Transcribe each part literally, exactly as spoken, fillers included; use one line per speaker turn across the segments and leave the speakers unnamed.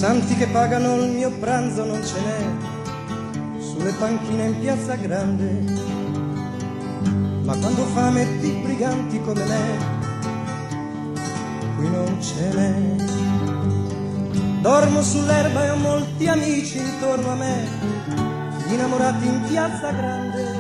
santi che pagano il mio pranzo non ce n'è sulle panchine in piazza grande, ma quando fame di briganti come me qui non ce n'è. Dormo sull'erba e ho molti amici intorno a me, innamorati in piazza grande.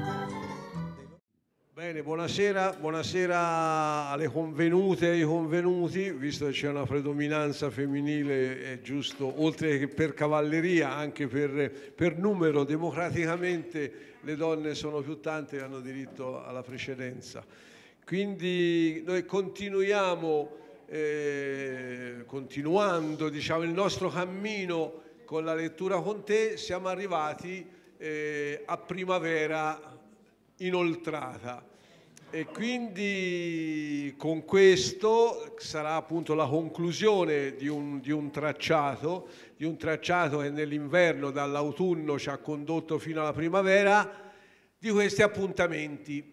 Bene, buonasera, buonasera alle convenute e ai convenuti, visto che c'è una predominanza femminile, è giusto, oltre che per cavalleria, anche per, per numero, democraticamente le donne sono più tante e hanno diritto alla precedenza. Quindi noi continuiamo, eh, continuando diciamo, il nostro cammino con la lettura con te, siamo arrivati eh, a primavera inoltrata. E quindi con questo sarà appunto la conclusione di un, di un tracciato, di un tracciato che nell'inverno dall'autunno ci ha condotto fino alla primavera, di questi appuntamenti.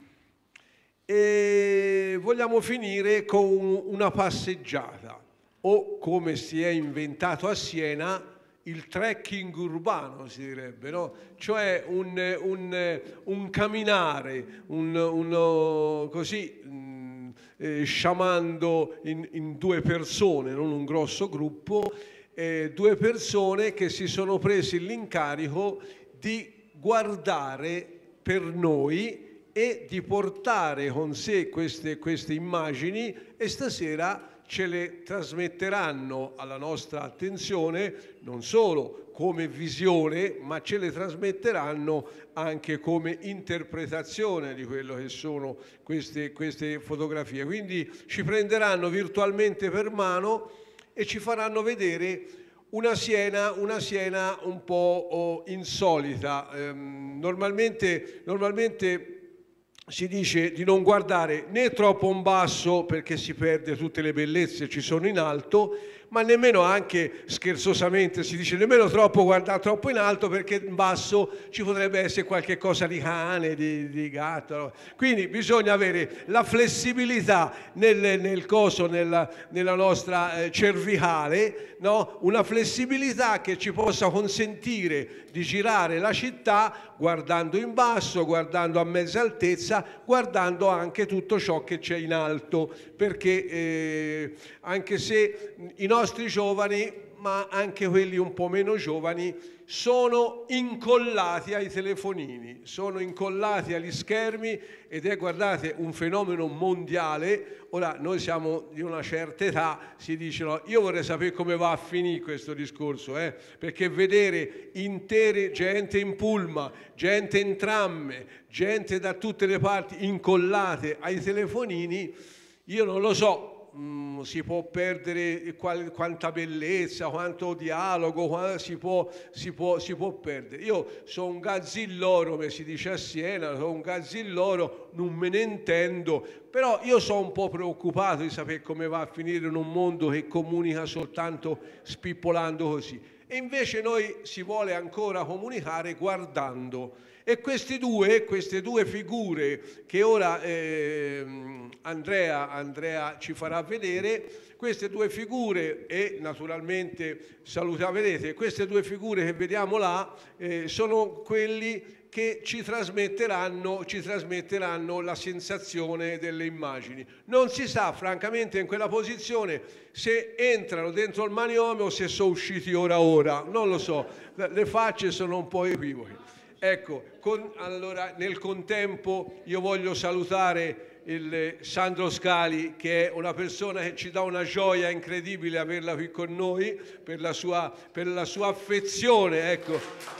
E vogliamo finire con una passeggiata, o come si è inventato a Siena, il trekking urbano si direbbe, no? Cioè un, un, un camminare, un, uno, così, mh, eh, sciamando in, in due persone, non un grosso gruppo, eh, due persone che si sono presi l'incarico di guardare per noi e di portare con sé queste, queste immagini, e stasera ce le trasmetteranno alla nostra attenzione non solo come visione, ma ce le trasmetteranno anche come interpretazione di quello che sono queste, queste fotografie. Quindi ci prenderanno virtualmente per mano e ci faranno vedere una Siena, una Siena un po' oh, insolita. Ehm, normalmente, normalmente si dice di non guardare né troppo in basso perché si perde tutte le bellezze che ci sono in alto, ma nemmeno, anche scherzosamente si dice, nemmeno troppo guardare troppo in alto perché in basso ci potrebbe essere qualche cosa di cane, di, di gatto. Quindi bisogna avere la flessibilità nel, nel coso, nella, nella nostra eh, cervicale, no? Una flessibilità che ci possa consentire di girare la città guardando in basso, guardando a mezza altezza, guardando anche tutto ciò che c'è in alto, perché eh, anche se i nostri giovani, ma anche quelli un po' meno giovani, sono incollati ai telefonini, sono incollati agli schermi, ed è, guardate, un fenomeno mondiale. Ora noi siamo di una certa età, si dice, no, io vorrei sapere come va a finire questo discorso, eh? Perché vedere intere gente in pullman, gente in tram, gente da tutte le parti incollate ai telefonini, io non lo so. Mm, si può perdere qual, quanta bellezza, quanto dialogo, quanto si, può, si, può, si può perdere. Io sono un gazzilloro, come si dice a Siena, sono un gazzilloro, non me ne intendo, però io sono un po' preoccupato di sapere come va a finire in un mondo che comunica soltanto spippolando così. E invece noi si vuole ancora comunicare guardando. E questi due, queste due figure che ora eh, Andrea, Andrea ci farà vedere, queste due figure, e naturalmente saluta, vedete, queste due figure che vediamo là eh, sono quelli che ci trasmetteranno, ci trasmetteranno la sensazione delle immagini. Non si sa francamente in quella posizione se entrano dentro il maniomio o se sono usciti ora ora, non lo so, le facce sono un po' equivoche. Ecco, con, allora nel contempo io voglio salutare il Sandro Scali, che è una persona che ci dà una gioia incredibile averla qui con noi, per la sua, per la sua affezione, ecco,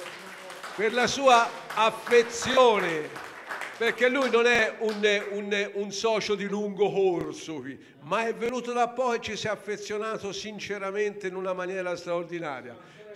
per la sua affezione, perché lui non è un, un, un socio di lungo corso qui, ma è venuto da poco e ci si è affezionato sinceramente in una maniera straordinaria.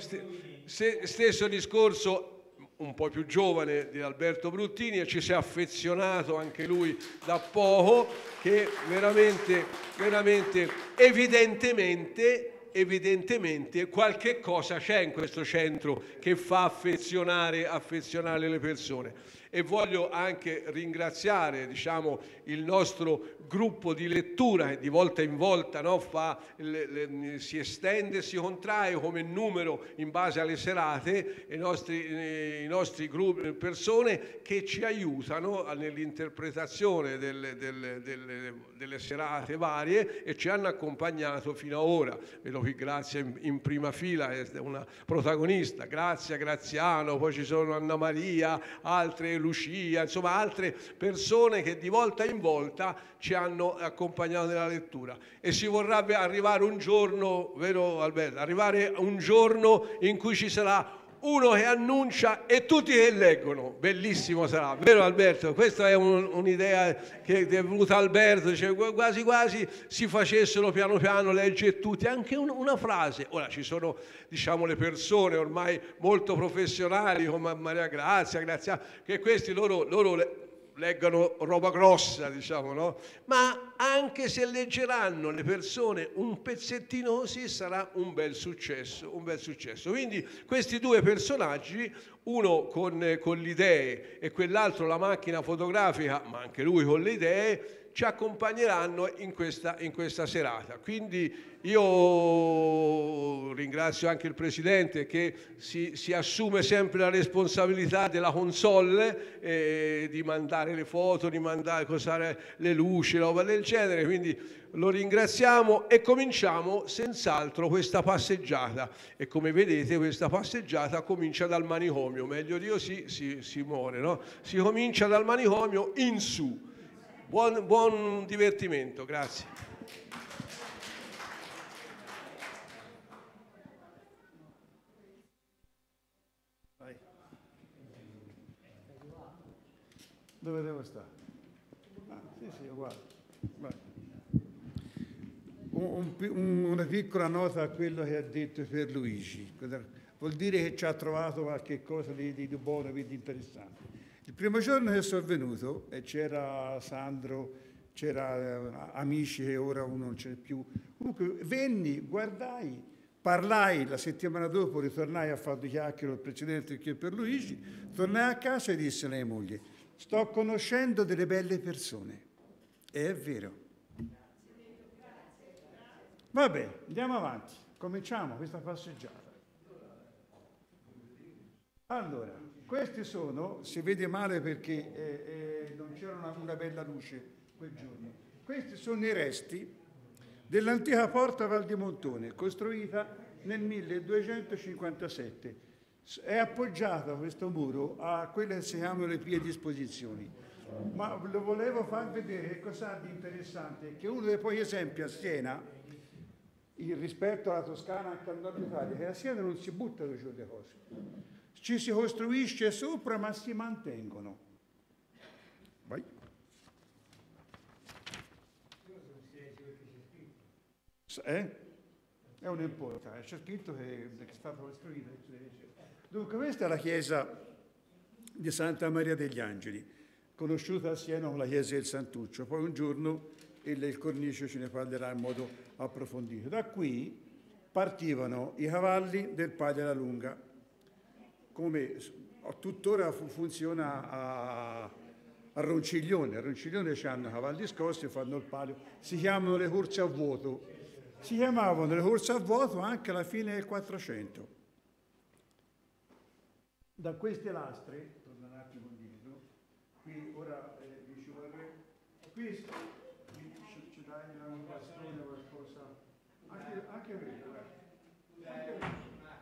Stesso discorso un po' più giovane di Alberto Bruttini, e ci si è affezionato anche lui da poco, che veramente, veramente, evidentemente, evidentemente qualche cosa c'è in questo centro che fa affezionare, affezionare le persone. E voglio anche ringraziare, diciamo, il nostro gruppo di lettura che di volta in volta, no, fa, le, le, si estende, si contrae come numero in base alle serate, i nostri, i nostri gruppi, persone che ci aiutano nell'interpretazione delle, delle, delle, delle serate varie e ci hanno accompagnato fino ad ora. Vedo qui Grazia in, in prima fila, è una protagonista, Grazia, Graziano, poi ci sono Anna Maria, altre Lucia, insomma altre persone che di volta in volta ci hanno accompagnato nella lettura. E si vorrà arrivare un giorno, vero Alberto, arrivare un giorno in cui ci sarà uno che annuncia e tutti che leggono. Bellissimo sarà, vero Alberto? Questa è un, un'idea che è venuta Alberto, cioè quasi quasi si facessero piano piano leggere tutti, anche un, una frase. Ora ci sono, diciamo, le persone ormai molto professionali come Maria Grazia, Grazia, che questi loro, loro leggano roba grossa, diciamo, no? Ma anche se leggeranno le persone un pezzettino così sarà un bel successo, un bel successo. Quindi questi due personaggi, uno con, con le idee e quell'altro la macchina fotografica, ma anche lui con le idee, ci accompagneranno in questa, in questa serata. Quindi io ringrazio anche il Presidente che si, si assume sempre la responsabilità della console, eh, di mandare le foto, di mandare cosare le luci, roba del genere, quindi lo ringraziamo e cominciamo senz'altro questa passeggiata. E come vedete questa passeggiata comincia dal manicomio, meglio di così si, si muore, no? Si comincia dal manicomio in su. Buon, buon divertimento, grazie.
Vai. Dove devo stare? Ah, sì, sì, uguale. Vai. Un, un, una piccola nota a quello che ha detto Pierluigi. Vuol dire che ci ha trovato qualche cosa di, di, di buono, di interessante. Il primo giorno che sono venuto e c'era Sandro, c'era amici che ora uno non c'è più. Comunque venni, guardai, parlai, la settimana dopo ritornai a fare due chiacchiere al Presidente che per Luigi, tornai a casa e disse alla mia moglie: sto conoscendo delle belle persone. E è vero. Vabbè, andiamo avanti, cominciamo questa passeggiata. Allora, questi sono, si vede male perché eh, eh, non c'era una, una bella luce quel giorno, questi sono i resti dell'antica porta Val di Montone, costruita nel milleduecentocinquantasette. È appoggiata questo muro a quelle che si chiamano le pie disposizioni, ma lo volevo far vedere che cosa di interessante, che uno dei poi esempi a Siena, il rispetto alla Toscana anche al nord Italia, che a Siena non si buttano giù le cose. Ci si costruisce sopra, ma si mantengono. Vai. Eh? È un'importa, c'è scritto che è stata costruita. Dunque, questa è la chiesa di Santa Maria degli Angeli, conosciuta a Siena come la chiesa del Santuccio. Poi un giorno il, il Cornice ce ne parlerà in modo approfondito. Da qui partivano i cavalli del Padre alla Lunga, come tuttora funziona a, a Ronciglione. A Ronciglione hanno cavalli scossi e fanno il palio. Si chiamano le corse a vuoto. Si chiamavano le corse a vuoto anche alla fine del Quattrocento. Da queste lastre, torno un attimo indietro, qui ora eh, ci vorrei, qui ci, ci dai una bastone o qualcosa, anche, anche quello. Anche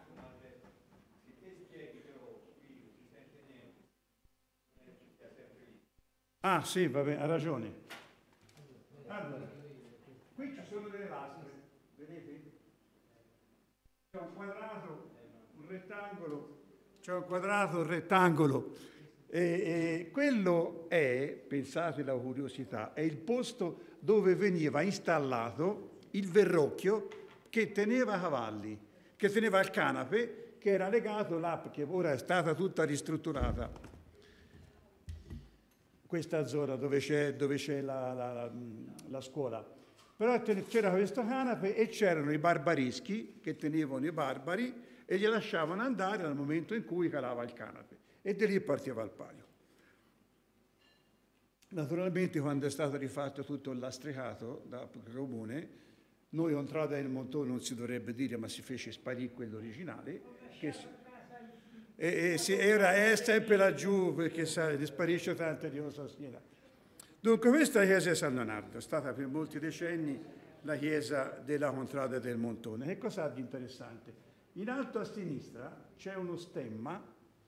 Ah sì, va bene, ha ragione. Allora, qui ci sono delle lastre, vedete? C'è un quadrato, un rettangolo, c'è un quadrato, un rettangolo. E, e quello è, pensate la curiosità, è il posto dove veniva installato il verrocchio che teneva cavalli, che teneva il canape, che era legato là, perché ora è stata tutta ristrutturata. Questa zona dove c'è, dove c'è la, la, la scuola. Però c'era questo canape e c'erano i barbarischi che tenevano i barbari e li lasciavano andare al momento in cui calava il canape. E da lì partiva il palio. Naturalmente quando è stato rifatto tutto il lastricato dal comune, noi Contrada del Montone non si dovrebbe dire, ma si fece sparire quello originale, che si, e, e si, era, è sempre laggiù perché sai, sparisce tante di cosa schiena. Dunque questa è la chiesa di San Leonardo, è stata per molti decenni la chiesa della Contrada del Montone. Che cosa ha di interessante? In alto a sinistra c'è uno stemma,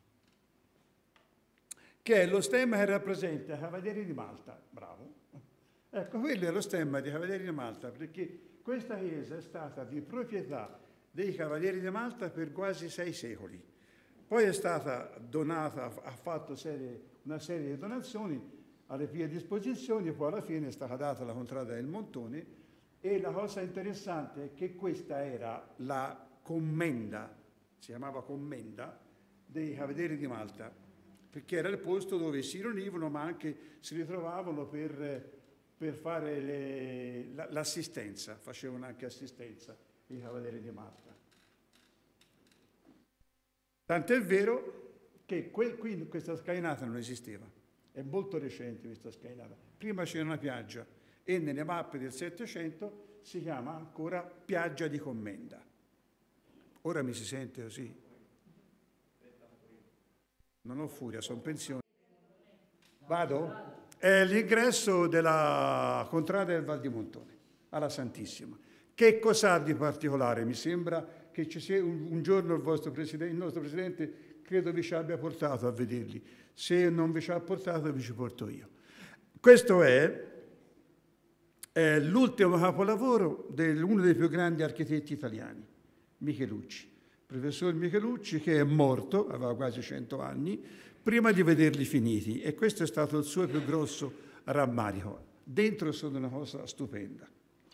che è lo stemma che rappresenta i Cavalieri di Malta. Bravo. Ecco, quello è lo stemma dei Cavalieri di Malta, perché questa chiesa è stata di proprietà dei Cavalieri di Malta per quasi sei secoli. Poi è stata donata, ha fatto serie, una serie di donazioni alle pie disposizioni, poi alla fine è stata data la Contrada del Montone, e la cosa interessante è che questa era la commenda, si chiamava commenda, dei Cavalieri di Malta, perché era il posto dove si riunivano, ma anche si ritrovavano per, per fare l'assistenza, facevano anche assistenza i Cavalieri di Malta. Tant'è vero che quel, qui questa scalinata non esisteva, è molto recente questa scalinata. Prima c'era una piaggia e nelle mappe del Settecento si chiama ancora Piaggia di Commenda. Ora mi si sente così? Non ho furia, sono pensione. Vado? È l'ingresso della Contrada del Val di Montone, alla Santissima. Che cos'ha di particolare? Mi sembra che ci sia un, un giorno il, vostro presidente, il nostro Presidente credo vi ci abbia portato a vederli. Se non vi ci ha portato, vi ci porto io. Questo è, è l'ultimo capolavoro di uno dei più grandi architetti italiani, Michelucci. Professor Michelucci, che è morto, aveva quasi cento anni, prima di vederli finiti, e questo è stato il suo più grosso rammarico. Dentro sono una cosa stupenda.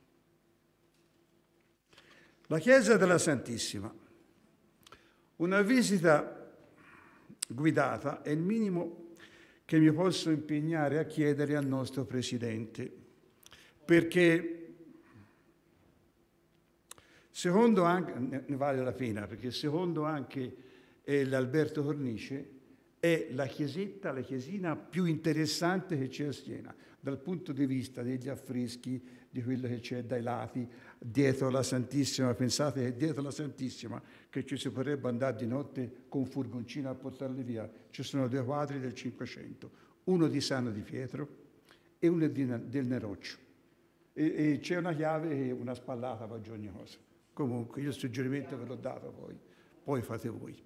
La chiesa della Santissima. Una visita guidata è il minimo che mi posso impegnare a chiedere al nostro Presidente, perché secondo anche, ne vale la pena, perché secondo anche eh, l'Alberto Cornice è la chiesetta, la chiesina più interessante che c'è a Siena, dal punto di vista degli affreschi, di quello che c'è dai lati, dietro la Santissima. Pensate che dietro la Santissima, che ci si potrebbe andare di notte con un furgoncino a portarli via, ci sono due quadri del Cinquecento, uno di Sano di Pietro e uno di, del Neroccio. E, e c'è una chiave e una spallata per ogni cosa. Comunque, io il suggerimento ve l'ho dato poi, poi fate voi.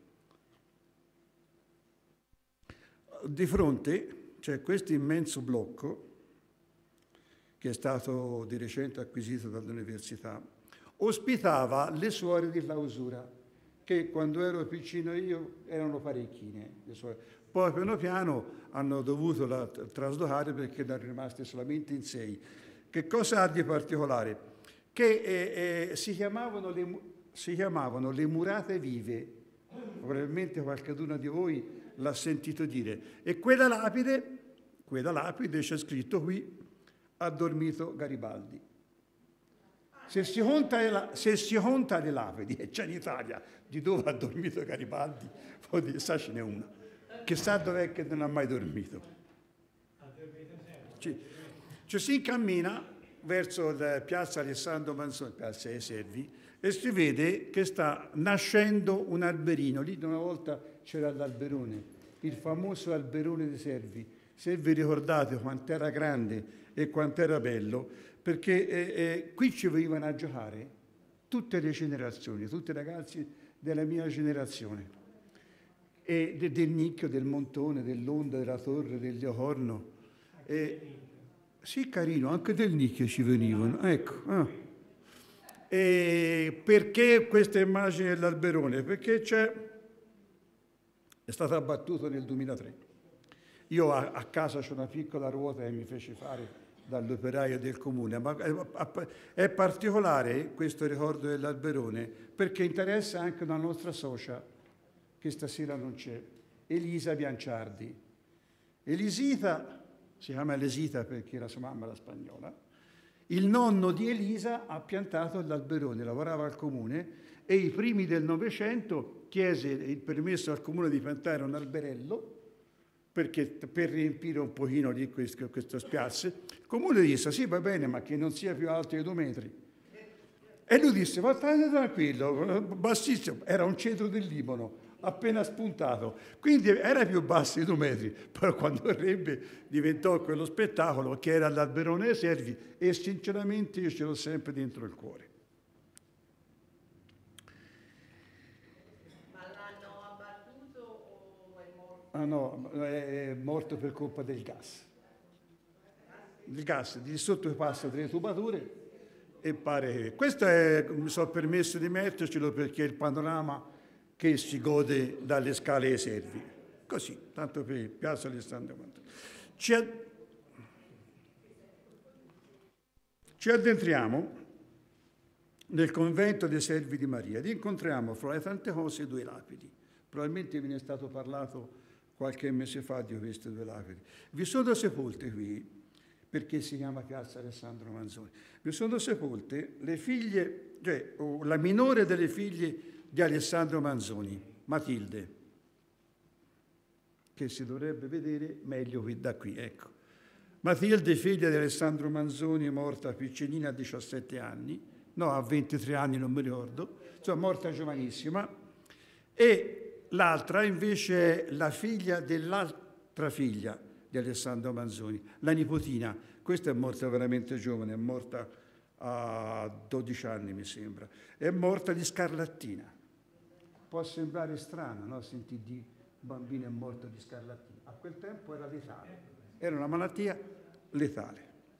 Di fronte c'è questo immenso blocco, che è stato di recente acquisito dall'università, ospitava le suore di clausura, che quando ero piccino io erano parecchine. Le suore. Poi piano piano hanno dovuto la traslocare perché erano rimaste solamente in sei. Che cosa ha di particolare? Che eh, eh, si, chiamavano le, si chiamavano le murate vive, probabilmente qualcuno di voi l'ha sentito dire, e quella lapide, quella lapide c'è scritto qui, ha dormito Garibaldi. Se si conta, la, se si conta le lapidi, e c'è in Italia di dove ha dormito Garibaldi, può dire, sa ce n'è una, che sa dov'è che non ha mai dormito. Ci, ci si incammina verso la piazza Alessandro Manzoni, piazza dei Servi, e si vede che sta nascendo un alberino. Lì una volta c'era l'alberone, il famoso alberone dei Servi. Se vi ricordate quant'era grande e quant'era bello, perché eh, eh, qui ci venivano a giocare tutte le generazioni, tutti i ragazzi della mia generazione, e de, del Nicchio, del Montone, dell'Onda, della Torre, del Leocorno. E, sì, carino, anche del Nicchio ci venivano, ecco. Ah. E perché questa immagine dell'alberone? Perché c'è, è stata abbattuta nel duemilatré. Io a, a casa c'ho una piccola ruota che mi fece fare dall'operaio del comune, ma è, è particolare questo ricordo dell'alberone perché interessa anche una nostra socia che stasera non c'è, Elisa Bianciardi. Elisita, si chiama Elisita perché la sua mamma era spagnola, il nonno di Elisa ha piantato l'alberone, lavorava al comune e i primi del Novecento chiese il permesso al comune di piantare un alberello perché per riempire un pochino di questo, questo spiazzo. Il comune disse, sì, va bene, ma che non sia più alto di due metri. E lui disse, ma state tranquillo, bassissimo, era un cedro del Libano, appena spuntato, quindi era più basso di due metri, però quando ebbe diventò quello spettacolo che era l'Alberone dei Servi, e sinceramente io ce l'ho sempre dentro il cuore.
Ma l'hanno abbattuto o è morto?
Ah no, è morto per colpa del gas. Il gas, di sotto passa delle tubature e pare che... Questo è, mi sono permesso di mettercelo perché è il panorama che si gode dalle scale dei Servi. Così, tanto per Piazza Alessandro Manzoni. Ci, ad... Ci addentriamo nel convento dei Servi di Maria ed incontriamo fra le tante cose due lapidi. Probabilmente ve ne è stato parlato qualche mese fa di queste due lapidi. Vi sono sepolte qui, perché si chiama Piazza Alessandro Manzoni, vi sono sepolte le figlie, cioè la minore delle figlie di Alessandro Manzoni, Matilde, che si dovrebbe vedere meglio qui da qui, ecco. Matilde, figlia di Alessandro Manzoni, morta piccinina a diciassette anni, no, a ventitré anni non mi ricordo, insomma morta giovanissima, e l'altra invece è la figlia dell'altra figlia di Alessandro Manzoni, la nipotina. Questa è morta veramente giovane, è morta a dodici anni mi sembra, è morta di scarlattina. Può sembrare strano, no? Sentire di bambino è morto di scarlattina. A quel tempo era letale, era una malattia letale.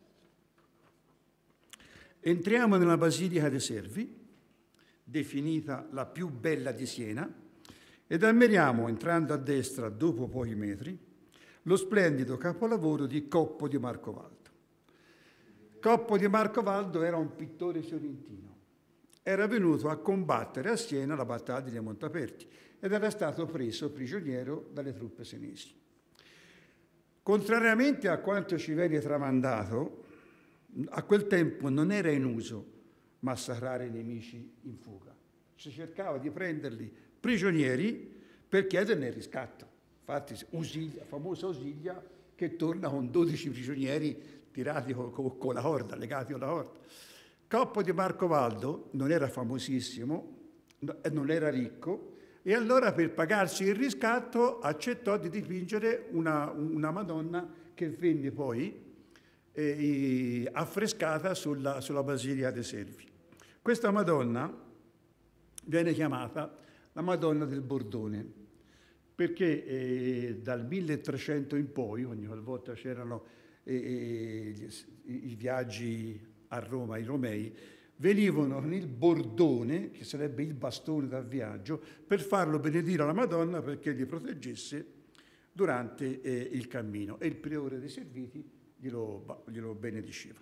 Entriamo nella Basilica dei Servi, definita la più bella di Siena, ed ammiriamo, entrando a destra dopo pochi metri, lo splendido capolavoro di Coppo di Marcovaldo. Coppo di Marcovaldo era un pittore fiorentino. Era venuto a combattere a Siena la battaglia di Montaperti ed era stato preso prigioniero dalle truppe senesi. Contrariamente a quanto ci viene tramandato, a quel tempo non era in uso massacrare i nemici in fuga. Si cercava di prenderli prigionieri per chiederne il riscatto. Infatti, Usiglia, la famosa Usiglia che torna con dodici prigionieri tirati con, con, con la corda, legati alla corda. Coppo di Marcovaldo non era famosissimo, non era ricco, e allora per pagarsi il riscatto accettò di dipingere una, una Madonna che venne poi eh, affrescata sulla, sulla Basilica dei Servi. Questa Madonna viene chiamata la Madonna del Bordone, perché eh, dal milletrecento in poi, ogni volta c'erano eh, eh, i, i viaggi a Roma, i Romei, venivano con il bordone, che sarebbe il bastone da viaggio, per farlo benedire alla Madonna perché li proteggesse durante eh, il cammino. E il priore dei Serviti glielo, glielo benediceva.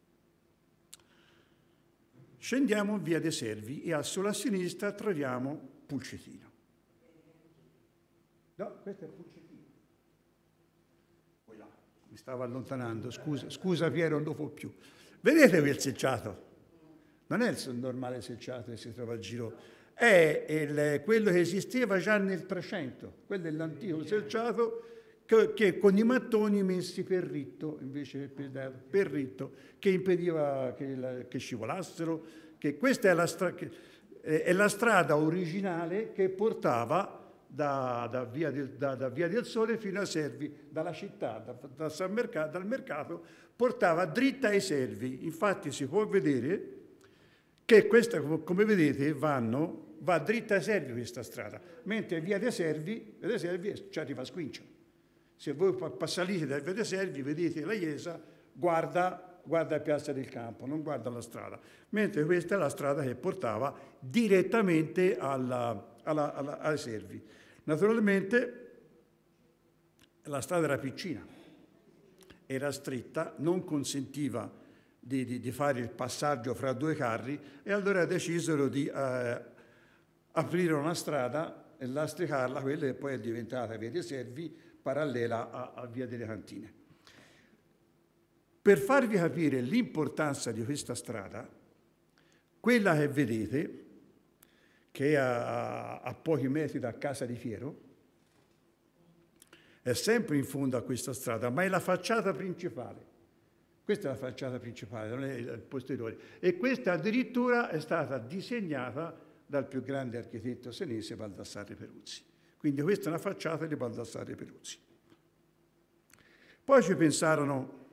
Scendiamo in via dei Servi e a sulla sinistra troviamo Pulcetino. No, questo è Pulcetino. Poi là, mi stavo allontanando, scusa, scusa Piero, non lo può più. Vedete quel selciato? Non è il normale selciato che si trova al giro, è il, quello che esisteva già nel trecento, quello è l'antico selciato che, che con i mattoni messi per ritto, invece per, per ritto, che impediva che, la, che scivolassero, che questa è la, stra, che, è la strada originale che portava da, da, via del, da, da Via del Sole fino a Servi, dalla città, da, da San Mercato, dal mercato, portava dritta ai Servi. Infatti si può vedere che questa, come vedete, vanno, va dritta ai Servi questa strada, mentre Via dei Servi, Via dei Servi ci arriva a Squincia. Se voi passate da Via dei Servi, vedete la chiesa, guarda, guarda Piazza del Campo, non guarda la strada, mentre questa è la strada che portava direttamente alla, alla, alla, ai Servi. Naturalmente la strada era piccina, era stretta, non consentiva di, di, di fare il passaggio fra due carri e allora decisero di eh, aprire una strada e lastricarla, quella che poi è diventata Via dei Servi, parallela a, a Via delle Cantine. Per farvi capire l'importanza di questa strada, quella che vedete, che è a, a pochi metri da casa di Piero, è sempre in fondo a questa strada, ma è la facciata principale. Questa è la facciata principale, non è il posteriore. E questa addirittura è stata disegnata dal più grande architetto senese Baldassarre Peruzzi. Quindi questa è una facciata di Baldassarre Peruzzi. Poi ci pensarono,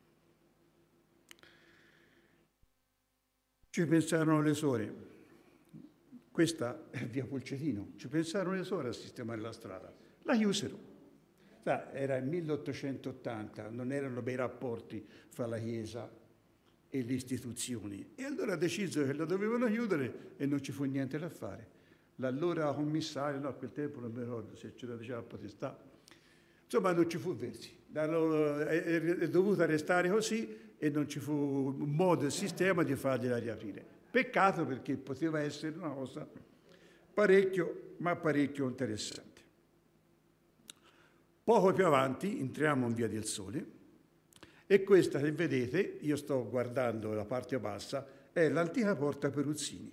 ci pensarono le suore. Questa è via Pulcetino. Ci pensarono le suore a sistemare la strada. La chiusero. Era il milleottocentottanta, non erano bei rapporti fra la Chiesa e le istituzioni. E allora decisero che la dovevano chiudere e non ci fu niente da fare. L'allora commissario, no, a quel tempo non mi ricordo se ce la diceva la potestà, insomma non ci fu versi. È dovuta restare così e non ci fu un modo e sistema di fargliela riaprire. Peccato, perché poteva essere una cosa parecchio, ma parecchio interessante. Poco più avanti entriamo in Via del Sole e questa, se vedete, io sto guardando la parte bassa, è l'antica porta Peruzzini.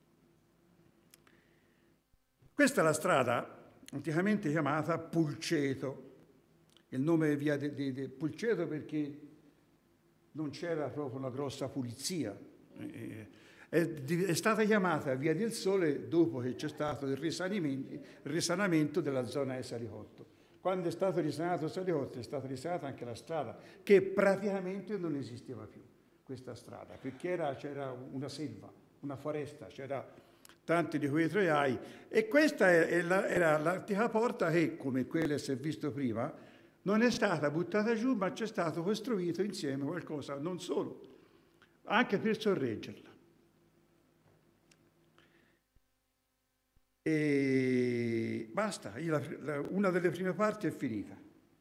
Questa è la strada anticamente chiamata Pulceto, il nome è via di, di, di Pulceto perché non c'era proprio una grossa pulizia. È, è stata chiamata Via del Sole dopo che c'è stato il risanamento, il risanamento della zona di Salicotto. Quando è stato risanato Salicotto è stata risanata anche la strada, che praticamente non esisteva più, questa strada, perché c'era una selva, una foresta, c'era tanti di quei troiai. E questa era l'antica porta che, come quella che si è visto prima, non è stata buttata giù, ma c'è stato costruito insieme qualcosa, non solo, anche per sorreggerla. E basta, io la, la, una delle prime parti è finita.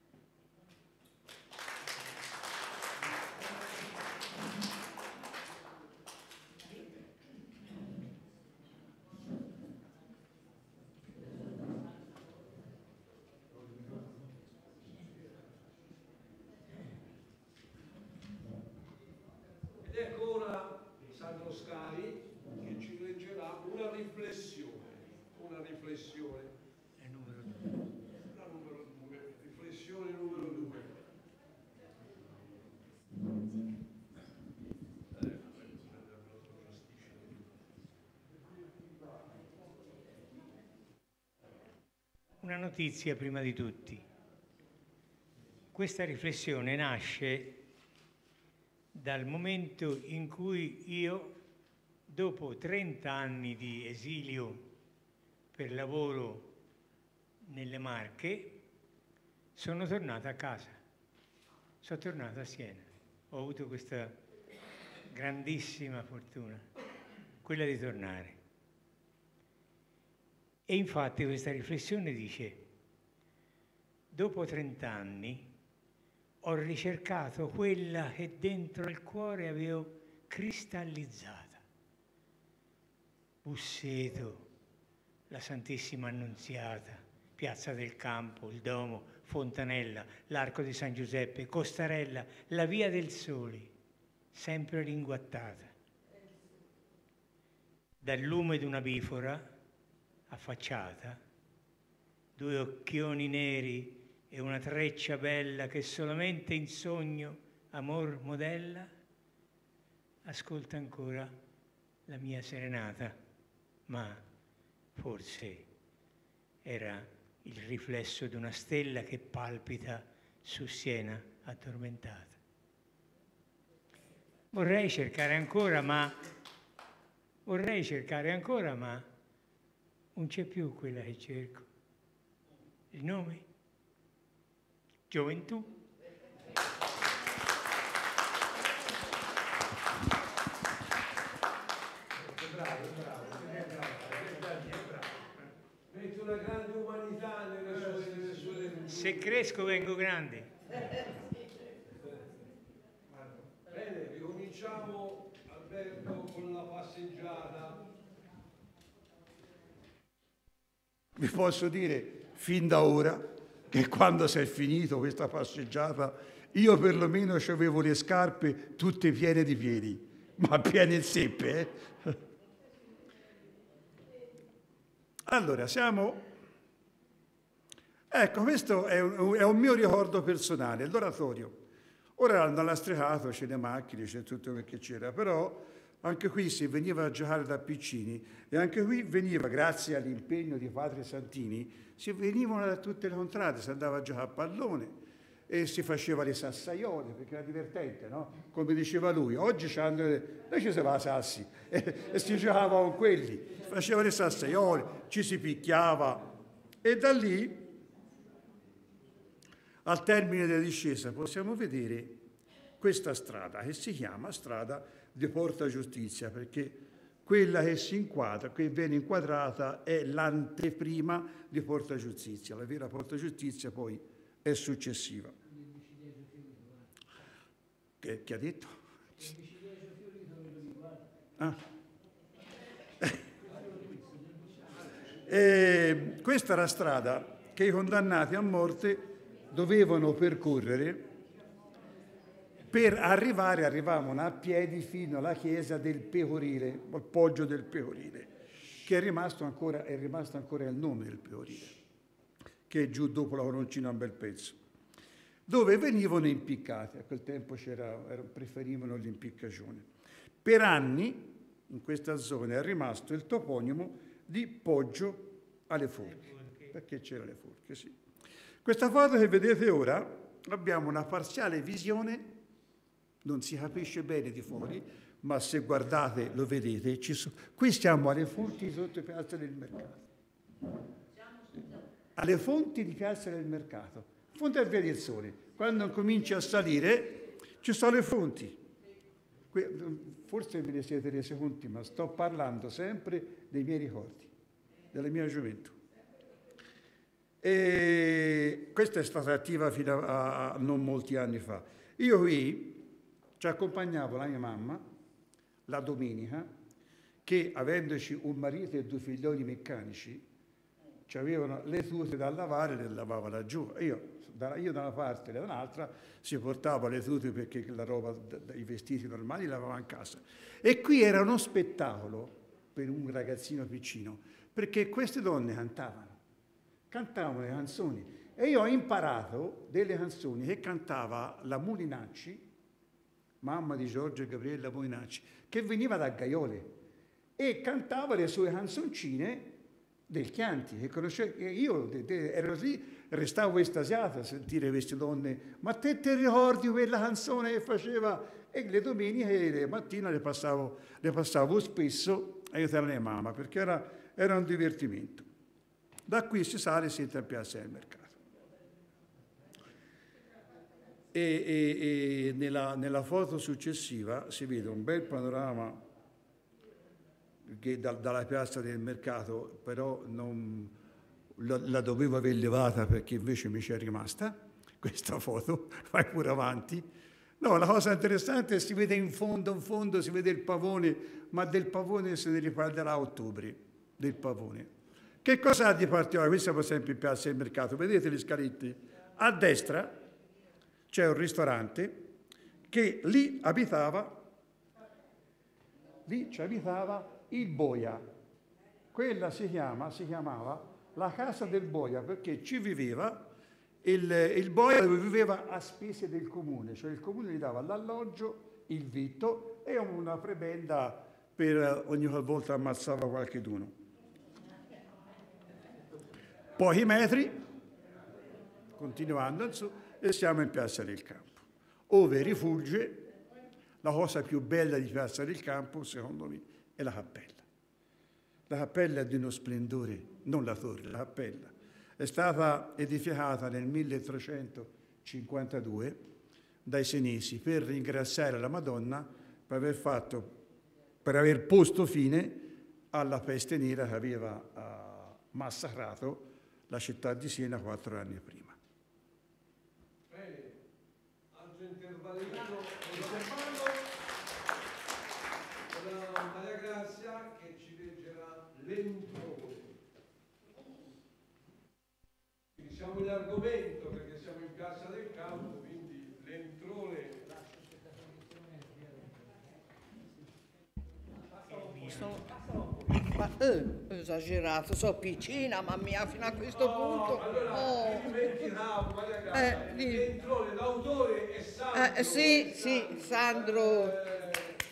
Ed ecco ora Sandro Scali che ci leggerà una riflessione. Una riflessione.
È numero due.
La numero due. Riflessione numero due.
Una notizia prima di tutti. Questa riflessione nasce dal momento in cui io, dopo trenta anni di esilio per lavoro nelle Marche, sono tornata a casa, sono tornata a Siena. Ho avuto questa grandissima fortuna, quella di tornare. E infatti questa riflessione dice: dopo trent'anni ho ricercato quella che dentro il cuore avevo cristallizzata. Busseto, la Santissima Annunziata, Piazza del Campo, il Domo, Fontanella, l'Arco di San Giuseppe, Costarella, la Via del Sole, sempre linguattata. Dal lume di una bifora affacciata, due occhioni neri e una treccia bella che solamente in sogno amor modella, ascolta ancora la mia serenata, ma forse era il riflesso di una stella che palpita su Siena addormentata. Vorrei cercare ancora, ma vorrei cercare ancora, ma non c'è più quella che cerco. Il nome? Gioventù.
Bravo, bravo, bravo. Metti una grande umanità nelle sue, nelle sue letture.
Se cresco vengo grande.
Bene, ricominciamo, Alberto, con la passeggiata.
Vi posso dire fin da ora che quando si è finito questa passeggiata io perlomeno avevo le scarpe tutte piene di piedi, ma piene di zeppe, eh? Allora, siamo Ecco, questo è un, è un mio ricordo personale, l'oratorio. Ora hanno lastricato, c'è le macchine, c'è tutto quel che c'era, però anche qui si veniva a giocare da piccini e anche qui veniva, grazie all'impegno di Padre Santini, si venivano da tutte le contrade, si andava a giocare a pallone e si faceva le sassaiole, perché era divertente, no? Come diceva lui, oggi c'hanno, noi ci si va a sassi e, e si giocava con quelli, si faceva le sassaiole, ci si picchiava e da lì, al termine della discesa, possiamo vedere questa strada che si chiama strada di Porta Giustizia, perché quella che si inquadra, che viene inquadrata, è l'anteprima di Porta Giustizia. La vera Porta Giustizia poi è successiva. Che, che ha detto? Ah. E questa è la strada che i condannati a morte dovevano percorrere per arrivare, arrivavano a piedi fino alla chiesa del Pecorile, al Poggio del Pecorile, che è rimasto ancora, è rimasto ancora il nome del Pecorile, che è giù dopo la Coroncina un bel pezzo, dove venivano impiccati. A quel tempo c'era, preferivano l'impiccagione. Per anni in questa zona è rimasto il toponimo di Poggio alle Forche, perché c'era le forche, sì. Questa foto che vedete ora, abbiamo una parziale visione, non si capisce bene di fuori, ma se guardate lo vedete. Ci so... Qui siamo alle fonti sotto Piazza del Mercato. Alle fonti di Piazza del Mercato. Fonte a Via del Sole. Quando cominci a salire ci sono le fonti. Forse ve ne siete resi conto, ma sto parlando sempre dei miei ricordi, della mia gioventù. E questa è stata attiva fino a, a non molti anni fa. Io qui ci accompagnavo la mia mamma la domenica, che avendoci un marito e due figlioli meccanici, ci avevano le tute da lavare e le lavava laggiù. Io da, io da una parte e dall'altra si portava le tute perché la roba, i vestiti normali lavava in casa. E qui era uno spettacolo per un ragazzino piccino, perché queste donne cantavano. Cantavano le canzoni e io ho imparato delle canzoni che cantava la Mulinacci, mamma di Giorgio e Gabriella Mulinacci, che veniva da Gaiole e cantava le sue canzoncine del Chianti. Che conoscevo, io ero lì, restavo estasiato a sentire queste donne. Ma te ti ricordi quella canzone che faceva? E le domeniche, le mattine le passavo, le passavo spesso a aiutare la mamma, perché era, era un divertimento. Da qui si sale e si entra in Piazza del Mercato. E, e, e nella, nella foto successiva si vede un bel panorama che da, dalla Piazza del Mercato, però non, la, la dovevo aver levata perché invece mi c'è rimasta questa foto. Vai pure avanti. No, la cosa interessante è che si vede in fondo, in fondo si vede il pavone, ma del pavone se ne riparlerà a ottobre, del pavone. Che cosa ha di particolare? Qui siamo sempre in Piazza del Mercato, vedete gli scaletti? A destra c'è un ristorante che lì abitava, lì ci abitava il Boia. Quella si chiama, si chiamava la Casa del Boia, perché ci viveva il, il Boia, dove viveva a spese del comune, cioè il comune gli dava l'alloggio, il vitto e una prebenda per ogni volta ammazzava qualcheduno. Pochi metri, continuando in su, e siamo in Piazza del Campo, ove rifugge la cosa più bella di Piazza del Campo, secondo me, è la cappella. La cappella è di uno splendore, non la torre, la cappella. È stata edificata nel milletrecentocinquantadue dai senesi per ringraziare la Madonna per aver fatto, per aver posto fine alla peste nera che aveva uh, massacrato la città di Siena quattro anni prima.
Bene, altro intervallino, con Maria Grazia che ci leggerà l'entrone. Iniziamo l'argomento perché siamo in Piazza del Campo, quindi l'entrone.
Visto
Ma eh, esagerato, so piccina, mamma mia, fino a questo
No,
punto.
allora,
Oh.
dimenticavo, Maria Grazia,
Eh, di-
dentro l'autore è Sandro.
Eh, sì,
è
sì, Sandro.
Eh,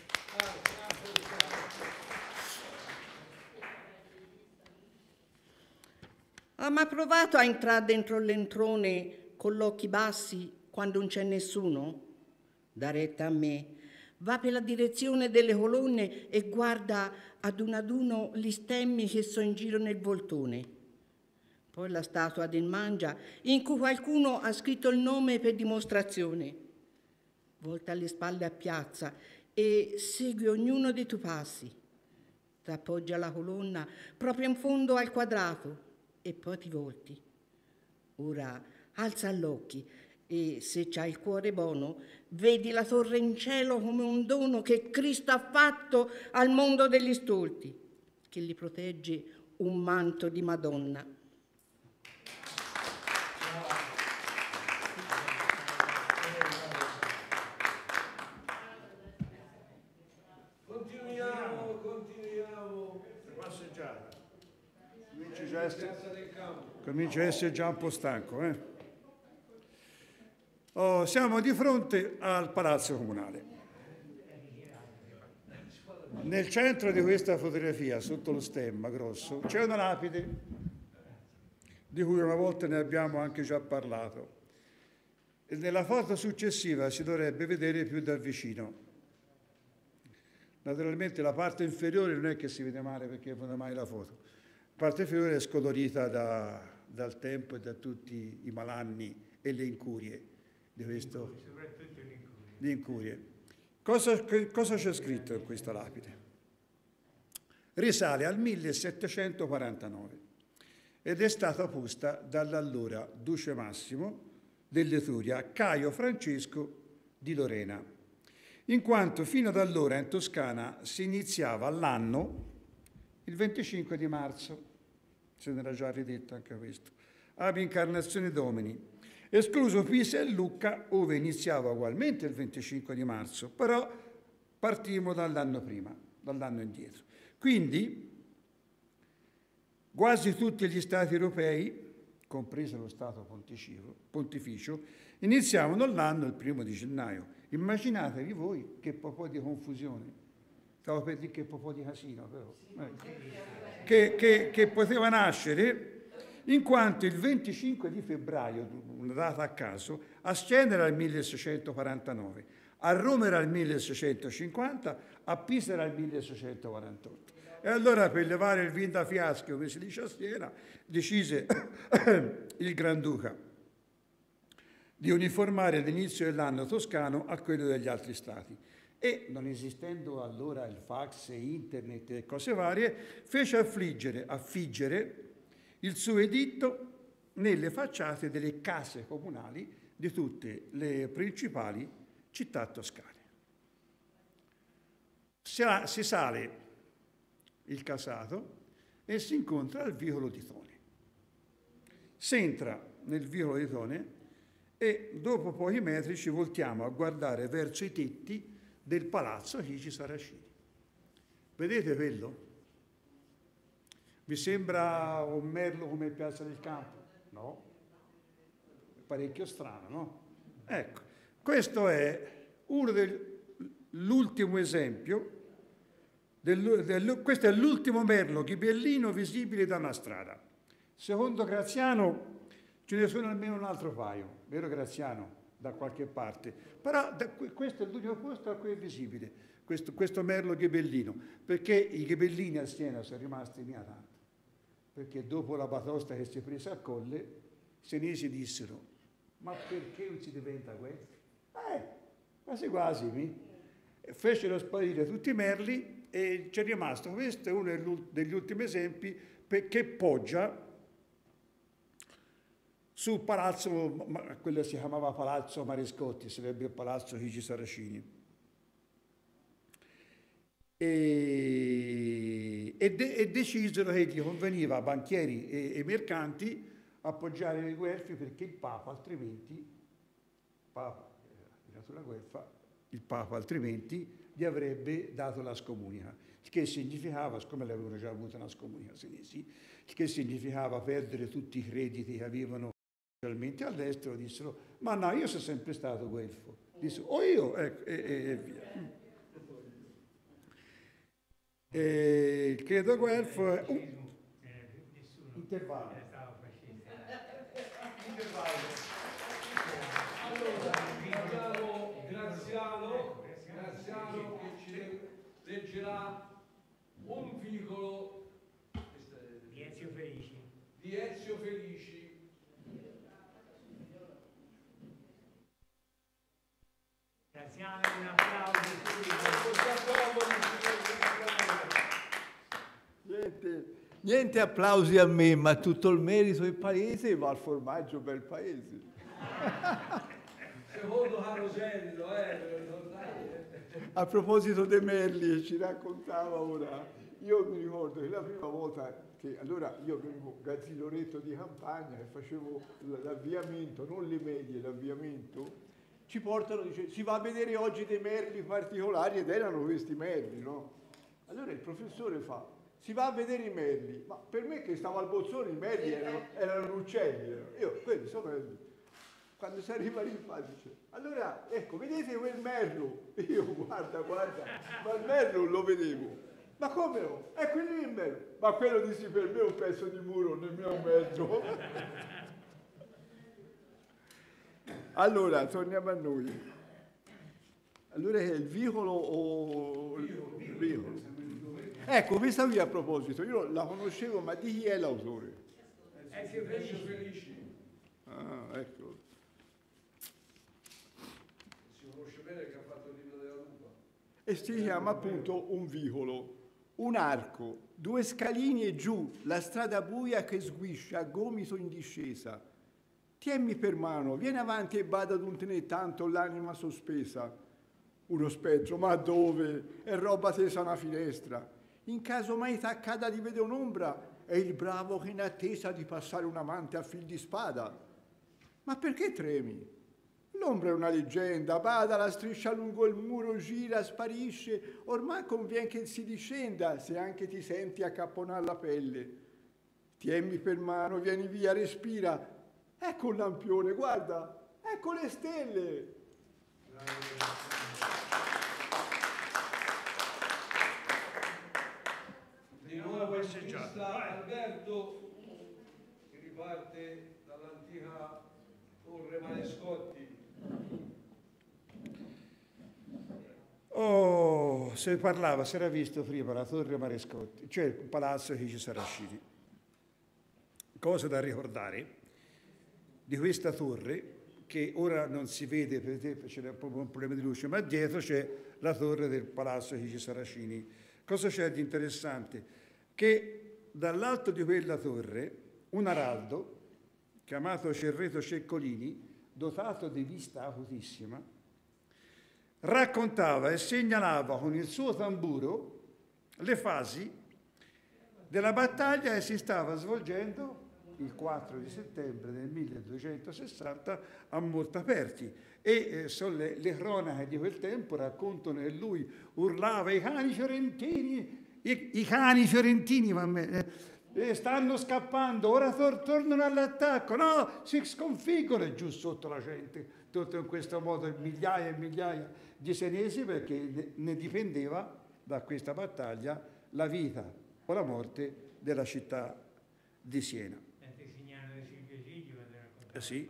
Ha mai provato a entrare dentro l'entrone con gli occhi bassi quando non c'è nessuno? Da retta a me. Va per la direzione delle colonne e guarda ad uno ad uno gli stemmi che sono in giro nel voltone. Poi la statua del Mangia, in cui qualcuno ha scritto il nome per dimostrazione. Volta le spalle a piazza e segui ognuno dei tuoi passi. T'appoggia la colonna proprio in fondo al quadrato e poi ti volti. Ora alza gli occhi e se c'hai il cuore buono, vedi la torre in cielo come un dono che Cristo ha fatto al mondo degli stolti, che li protegge un manto di Madonna.
Continuiamo, continuiamo.
Passeggiata. Comincia già a essere, comincia a essere già un po' stanco. Eh? Oh, siamo di fronte al Palazzo Comunale. Nel centro di questa fotografia, sotto lo stemma grosso, c'è una lapide di cui una volta ne abbiamo anche già parlato. E nella foto successiva si dovrebbe vedere più da vicino. Naturalmente la parte inferiore non è che si vede male perché non è mai la foto. La parte inferiore è scolorita da, dal tempo e da tutti i malanni e le incurie di questo. Le incurie. Cosa, cosa c'è scritto in questa lapide? Risale al millesettecentoquarantanove ed è stata posta dall'allora duce massimo dell'Etruria Caio Francesco di Lorena, in quanto fino ad allora in Toscana si iniziava l'anno il venticinque di marzo, se ne era già ridetto anche questo, ab incarnazione Domini, escluso Pisa e Lucca, ove iniziava ugualmente il venticinque di marzo, però partimmo dall'anno prima, dall'anno indietro. Quindi quasi tutti gli stati europei, compreso lo Stato pontificio, iniziavano l'anno il primo di gennaio. Immaginatevi voi che po' di confusione, stavo per dire che po' di casino, però, ecco. che, che, che poteva nascere in quanto il venticinque di febbraio, una data a caso, a Siena era il milleseicentoquarantanove, a Roma era il milleseicentocinquanta, a Pisa era il milleseicentoquarantotto. E allora per levare il vin da fiasco, come si dice a Siena, decise il Granduca di uniformare l'inizio dell'anno toscano a quello degli altri stati. E, non esistendo allora il fax e internet e cose varie, fece affliggere, affiggere il suo editto nelle facciate delle case comunali di tutte le principali città toscane. Si sale il Casato e si incontra al vicolo di Tone. Si entra nel vicolo di Tone e dopo pochi metri ci voltiamo a guardare verso i tetti del palazzo Chigi Saracini. Vedete quello? Vi sembra un merlo come Piazza del Campo? No? È parecchio strano, no? Ecco, questo è uno dell'ultimo esempio, del, del, questo è l'ultimo merlo ghibellino visibile da una strada. Secondo Graziano ce ne sono almeno un altro paio, vero Graziano? Da qualche parte. Però da, questo è l'unico posto a cui è visibile, questo, questo merlo ghibellino, perché i ghibellini a Siena sono rimasti mica tanto. Perché dopo la batosta che si è presa a Colle, i senesi dissero, ma perché non si diventa guelfi? Eh, quasi quasi, mi. E fecero sparire tutti i merli e c'è rimasto, questo è uno degli ultimi esempi che poggia sul palazzo, quello si chiamava Palazzo Marescotti, sarebbe il Palazzo Chigi Saracini. E, e, de, e decisero che gli conveniva a banchieri e, e mercanti appoggiare i guelfi perché il Papa altrimenti, Papa, eh, la guelfa, il Papa altrimenti gli avrebbe dato la scomunica. il che significava, siccome l'avevano già avuto una scomunicazione, sì, il che significava perdere tutti i crediti che avevano specialmente all'estero, dissero, ma no, io sono sempre stato guelfo. Dissero, o io, ecco, e, e, e via. E il credo guelfo è un intervallo.
Allora, abbiamo Graziano, Graziano che ci leggerà un vicolo
di Ezio Felici.
Di Ezio Felici.
Graziano, un applauso.
Niente, niente applausi a me, ma tutto il merito del paese va al formaggio bel paese.
Secondo Carosello, eh,
A proposito dei merli, ci raccontava ora, io mi ricordo che la prima volta che, allora io avevo un gazziloretto di campagna e facevo l'avviamento, non le medie, l'avviamento, ci portano, dice, si va a vedere oggi dei merli particolari ed erano questi merli, no? Allora il professore fa, si va a vedere i merli, ma per me che stavo al Bozzone i merli erano, erano uccelli, erano. Io, quelli sono merli. Quando si arriva lì fa, dice, allora, ecco, vedete quel merlo? Io, guarda, guarda, ma il merlo lo vedevo. Ma come no? Ecco lì il merlo. Ma quello dissi per me è un pezzo di muro, nemmeno un metro. Allora, torniamo a noi. Allora è il vicolo o il vicolo? Ecco, questa qui a proposito, io la conoscevo, ma di chi è l'autore?
Ezio Felici.
Ah, ecco.
si conosce bene che ha fatto il libro della lupa.
E si chiama appunto un vicolo, un arco, due scalini e giù, la strada buia che sguiscia a gomito in discesa. Tienmi per mano, vieni avanti e bada d'un tenere tanto l'anima sospesa. Uno spettro, ma dove? È roba tesa a una finestra. In caso mai t'accada di vedere un'ombra, è il bravo che in attesa di passare un amante a fil di spada. Ma perché tremi? L'ombra è una leggenda, bada la striscia lungo il muro, gira, sparisce, ormai convien che si discenda, se anche ti senti accapponare la pelle. Tienmi per mano, vieni via, respira. Ecco un lampione, guarda, ecco le stelle.
Di nuovo passeggiata. Alberto che riparte dall'antica Torre Marescotti.
Oh, se parlava, si era visto prima la Torre Marescotti, cioè il palazzo Chigi Saracini. Cosa da ricordare di questa torre, che ora non si vede, per esempio c'è proprio un problema di luce, ma dietro c'è la torre del palazzo Chigi Saracini. Cosa c'è di interessante? Che dall'alto di quella torre un araldo, chiamato Cerreto Ceccolini, dotato di vista acutissima, raccontava e segnalava con il suo tamburo le fasi della battaglia che si stava svolgendo il quattro di settembre del milleduecentosessanta a Montaperti. E eh, sono le, le cronache di quel tempo raccontano che lui urlava i cani fiorentini, i, i cani fiorentini, ma me, eh, stanno scappando, ora tor tornano all'attacco, no, si sconfiggono, e giù sotto la gente, tutto in questo modo, migliaia e migliaia di senesi, perché ne, ne dipendeva da questa battaglia la vita o la morte della città di Siena. Eh sì.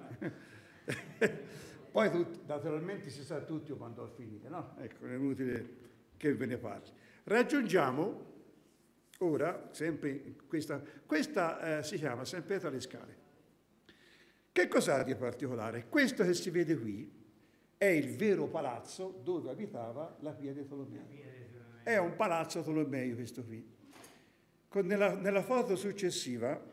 Poi tutti, naturalmente si sa tutti quando ha finito, no? Ecco, è inutile che ve ne parli. Raggiungiamo ora, sempre questa, questa eh, si chiama San Pietro alle Scale. Che cos'ha di particolare? Questo che si vede qui è il vero palazzo dove abitava la Pia dei Tolomei. È un palazzo Tolomei questo qui. Con, nella, nella foto successiva,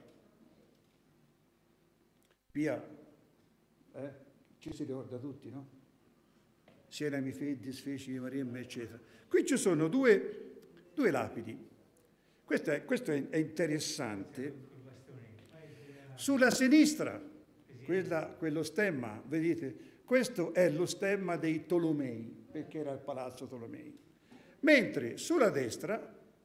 Pia, eh, ci si ricorda tutti, no? Siena mi feddi, sfeci di Mariemma, eccetera. Qui ci sono due, due lapidi. Questo è, questo è interessante. Sulla sinistra, quella, quello stemma, vedete, questo è lo stemma dei Tolomei, perché era il palazzo Tolomei. Mentre sulla destra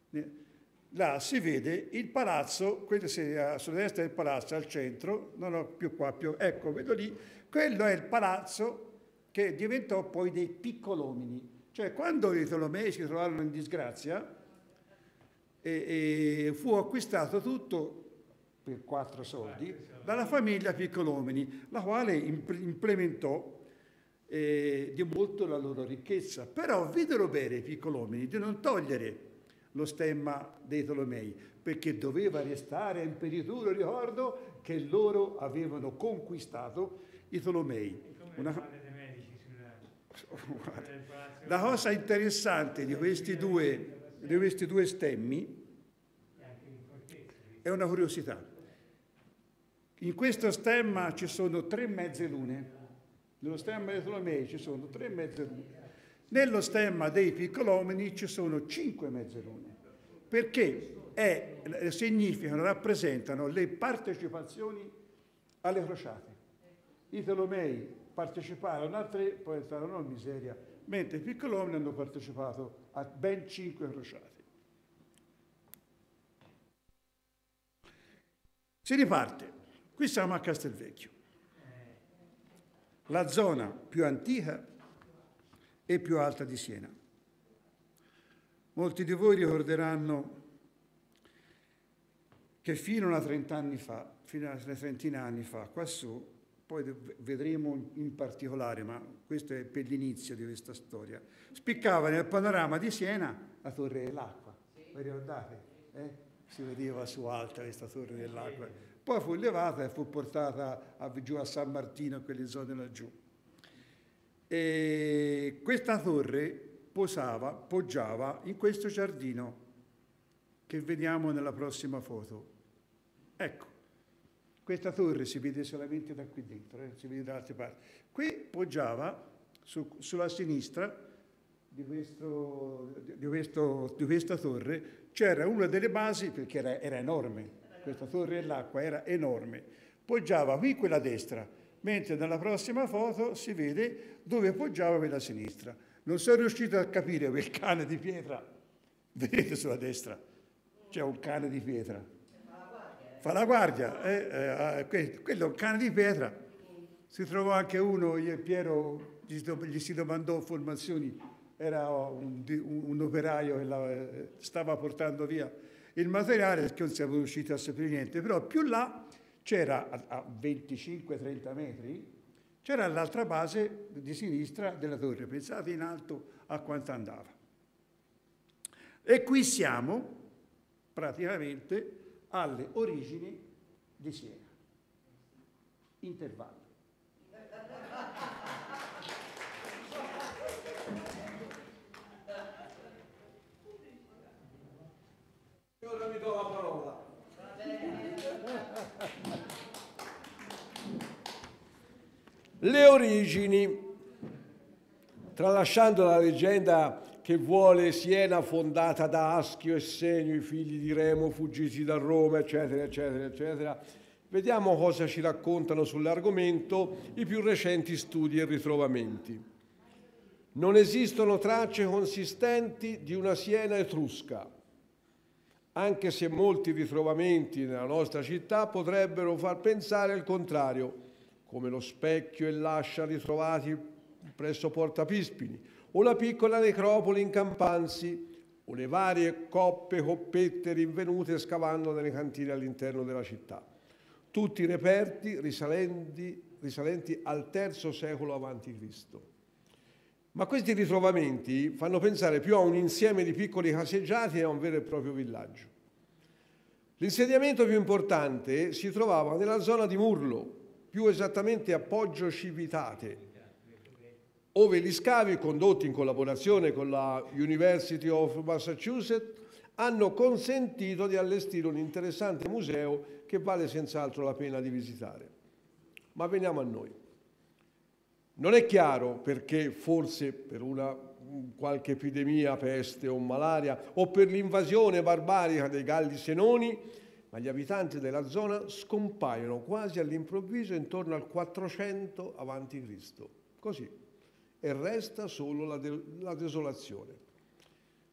Là si vede il palazzo, quello sulla destra del palazzo, al centro, non ho più qua, più, ecco, vedo lì, quello è il palazzo che diventò poi dei piccolomini. Cioè, quando i Tolomei si trovarono in disgrazia, e, e fu acquistato tutto per quattro soldi dalla famiglia Piccolomini, la quale implementò eh, di molto la loro ricchezza. Però videro bene i Piccolomini di non togliere lo stemma dei Tolomei, perché doveva restare imperituro ricordo che loro avevano conquistato i Tolomei. Una... La cosa interessante di questi due, di questi due stemmi è una curiosità. In questo stemma ci sono tre mezze lune. Nello stemma dei Tolomei ci sono tre mezze lune. Nello stemma dei Piccolomini ci sono cinque mezze lune, perché è, significano, rappresentano le partecipazioni alle crociate. I Tolomei parteciparono a tre, poi entrarono in miseria, mentre i Piccolomini hanno partecipato a ben cinque crociate. Si riparte. Qui siamo a Castelvecchio, la zona più antica e più alta di Siena. Molti di voi ricorderanno che fino a una trent'anni fa, fino a una trentina anni fa, quassù, poi vedremo in particolare, ma questo è per l'inizio di questa storia, spiccava nel panorama di Siena la Torre dell'Acqua. Vi ricordate? Eh? Si vedeva su alta questa Torre dell'Acqua. Poi fu levata e fu portata a, giù a San Martino, a quelle zone laggiù. E questa torre posava, poggiava in questo giardino che vediamo nella prossima foto. Ecco, questa torre si vede solamente da qui dentro, eh? Si vede da altre parti. Qui poggiava su, sulla sinistra di, questo, di, questo, di questa torre, c'era una delle basi, perché era, era enorme, questa torre dell'acqua era enorme, poggiava qui quella destra, mentre nella prossima foto si vede dove poggiava quella sinistra. Non sono riuscito a capire quel cane di pietra, vedete sulla destra, c'è un cane di pietra, fa la guardia, eh, eh, quello è un cane di pietra. Si trovò anche uno, io e Piero gli si domandò informazioni, era un, un, un operaio che la, stava portando via il materiale, che non siamo riusciti a sapere niente, però più là c'era a venticinque trenta metri, c'era l'altra base di sinistra della torre, pensate in alto a quanto andava. E qui siamo praticamente alle origini di Siena. Intervallo.
Ora mi do la parola. Le origini, tralasciando la leggenda che vuole Siena fondata da Aschio e Senio, i figli di Remo fuggiti da Roma, eccetera, eccetera, eccetera, vediamo cosa ci raccontano sull'argomento i più recenti studi e ritrovamenti. Non esistono tracce consistenti di una Siena etrusca, anche se molti ritrovamenti nella nostra città potrebbero far pensare il contrario, come lo specchio e l'ascia ritrovati presso Porta Pispini, o la piccola necropoli in Campanzi, o le varie coppe, coppette rinvenute scavando nelle cantine all'interno della città. Tutti reperti risalenti, risalenti al terzo secolo avanti Cristo. Ma questi ritrovamenti fanno pensare più a un insieme di piccoli caseggiati e a un vero e proprio villaggio. L'insediamento più importante si trovava nella zona di Murlo, più esattamente a Poggio Civitate, ove gli scavi condotti in collaborazione con la University of Massachusetts hanno consentito di allestire un interessante museo che vale senz'altro la pena di visitare. Ma veniamo a noi. Non è chiaro perché, forse per una qualche epidemia, peste o malaria, o per l'invasione barbarica dei Galli Senoni, ma gli abitanti della zona scompaiono quasi all'improvviso intorno al quattrocento avanti Cristo. Così. E resta solo la, de- la desolazione.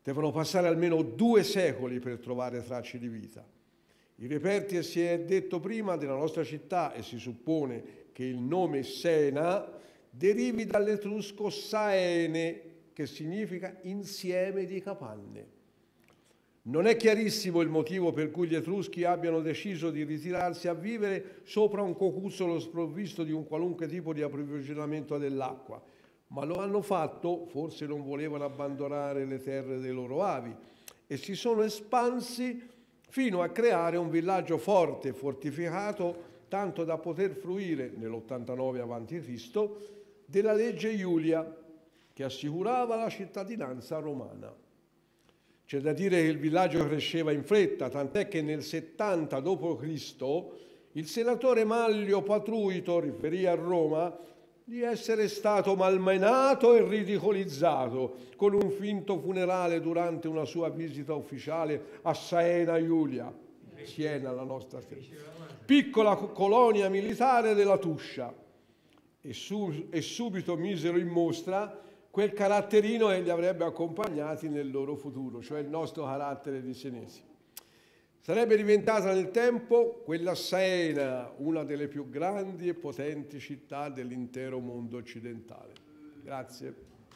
Devono passare almeno due secoli per trovare tracce di vita. I reperti, si è detto prima, della nostra città, e si suppone che il nome Sena derivi dall'etrusco Saene, che significa insieme di capanne. Non è chiarissimo il motivo per cui gli Etruschi abbiano deciso di ritirarsi a vivere sopra un cocuzzolo sprovvisto di un qualunque tipo di approvvigionamento dell'acqua, ma lo hanno fatto, forse non volevano abbandonare le terre dei loro avi, e si sono espansi fino a creare un villaggio forte e fortificato, tanto da poter fruire, nell'ottantanove avanti Cristo, della legge Iulia, che assicurava la cittadinanza romana. C'è da dire che il villaggio cresceva in fretta, tant'è che nel settanta dopo Cristo il senatore Mallio Patruito riferì a Roma di essere stato malmenato e ridicolizzato con un finto funerale durante una sua visita ufficiale a Saena Iulia, Siena, la nostra piccola colonia militare della Tuscia, e, su, e subito misero in mostra quel caratterino che li avrebbe accompagnati nel loro futuro, cioè il nostro carattere di senesi. Sarebbe diventata nel tempo quella Saena una delle più grandi e potenti città dell'intero mondo occidentale. Grazie.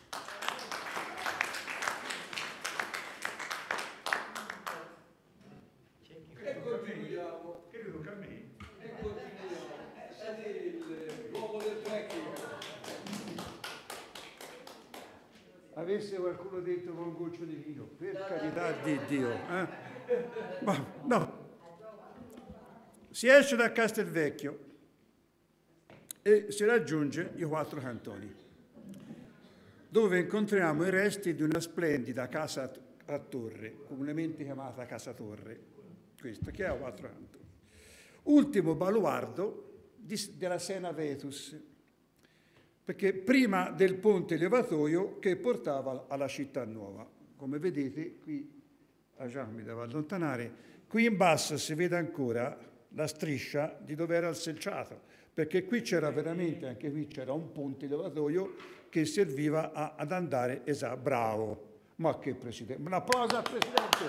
E continuiamo. Che vedo a me?
E continuiamo. Sei l'uomo del trekking.
Avesse qualcuno detto con un goccio di vino, per carità di Dio. Eh? Ma no. Si esce da Castelvecchio e si raggiunge i Quattro Cantoni, dove incontriamo i resti di una splendida casa a torre, comunemente chiamata Casa Torre, questa che è a Quattro Cantoni. Ultimo baluardo di, della Sena Vetus, perché prima del ponte levatoio che portava alla città nuova. Come vedete, qui, ah già mi devo allontanare, qui in basso si vede ancora la striscia di dove era il selciato, perché qui c'era veramente, anche qui c'era un ponte levatoio che serviva a, ad andare, esatto, bravo, ma che presidente, un applauso al presidente.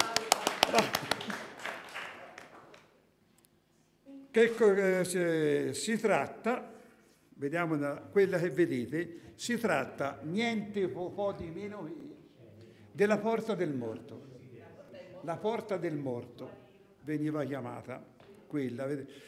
Che eh, si, si tratta, vediamo da quella che vedete, si tratta niente po', po' di meno della Porta del Morto. La Porta del Morto veniva chiamata quella.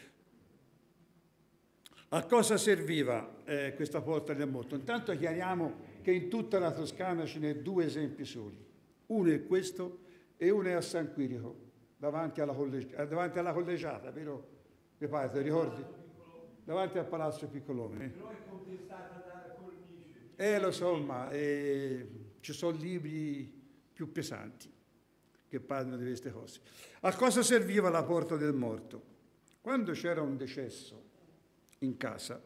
A cosa serviva eh, questa Porta del Morto? Intanto chiariamo che in tutta la Toscana ce n'è due esempi soli. Uno è questo e uno è a San Quirico, davanti alla, collegiata, davanti alla collegiata, vero? Mi pare, ti ricordi? Davanti al Palazzo Piccolone.
Però è contestata da cornice.
Eh, lo so, ma eh, ci sono libri più pesanti che parlano di queste cose. A cosa serviva la Porta del Morto? Quando c'era un decesso in casa,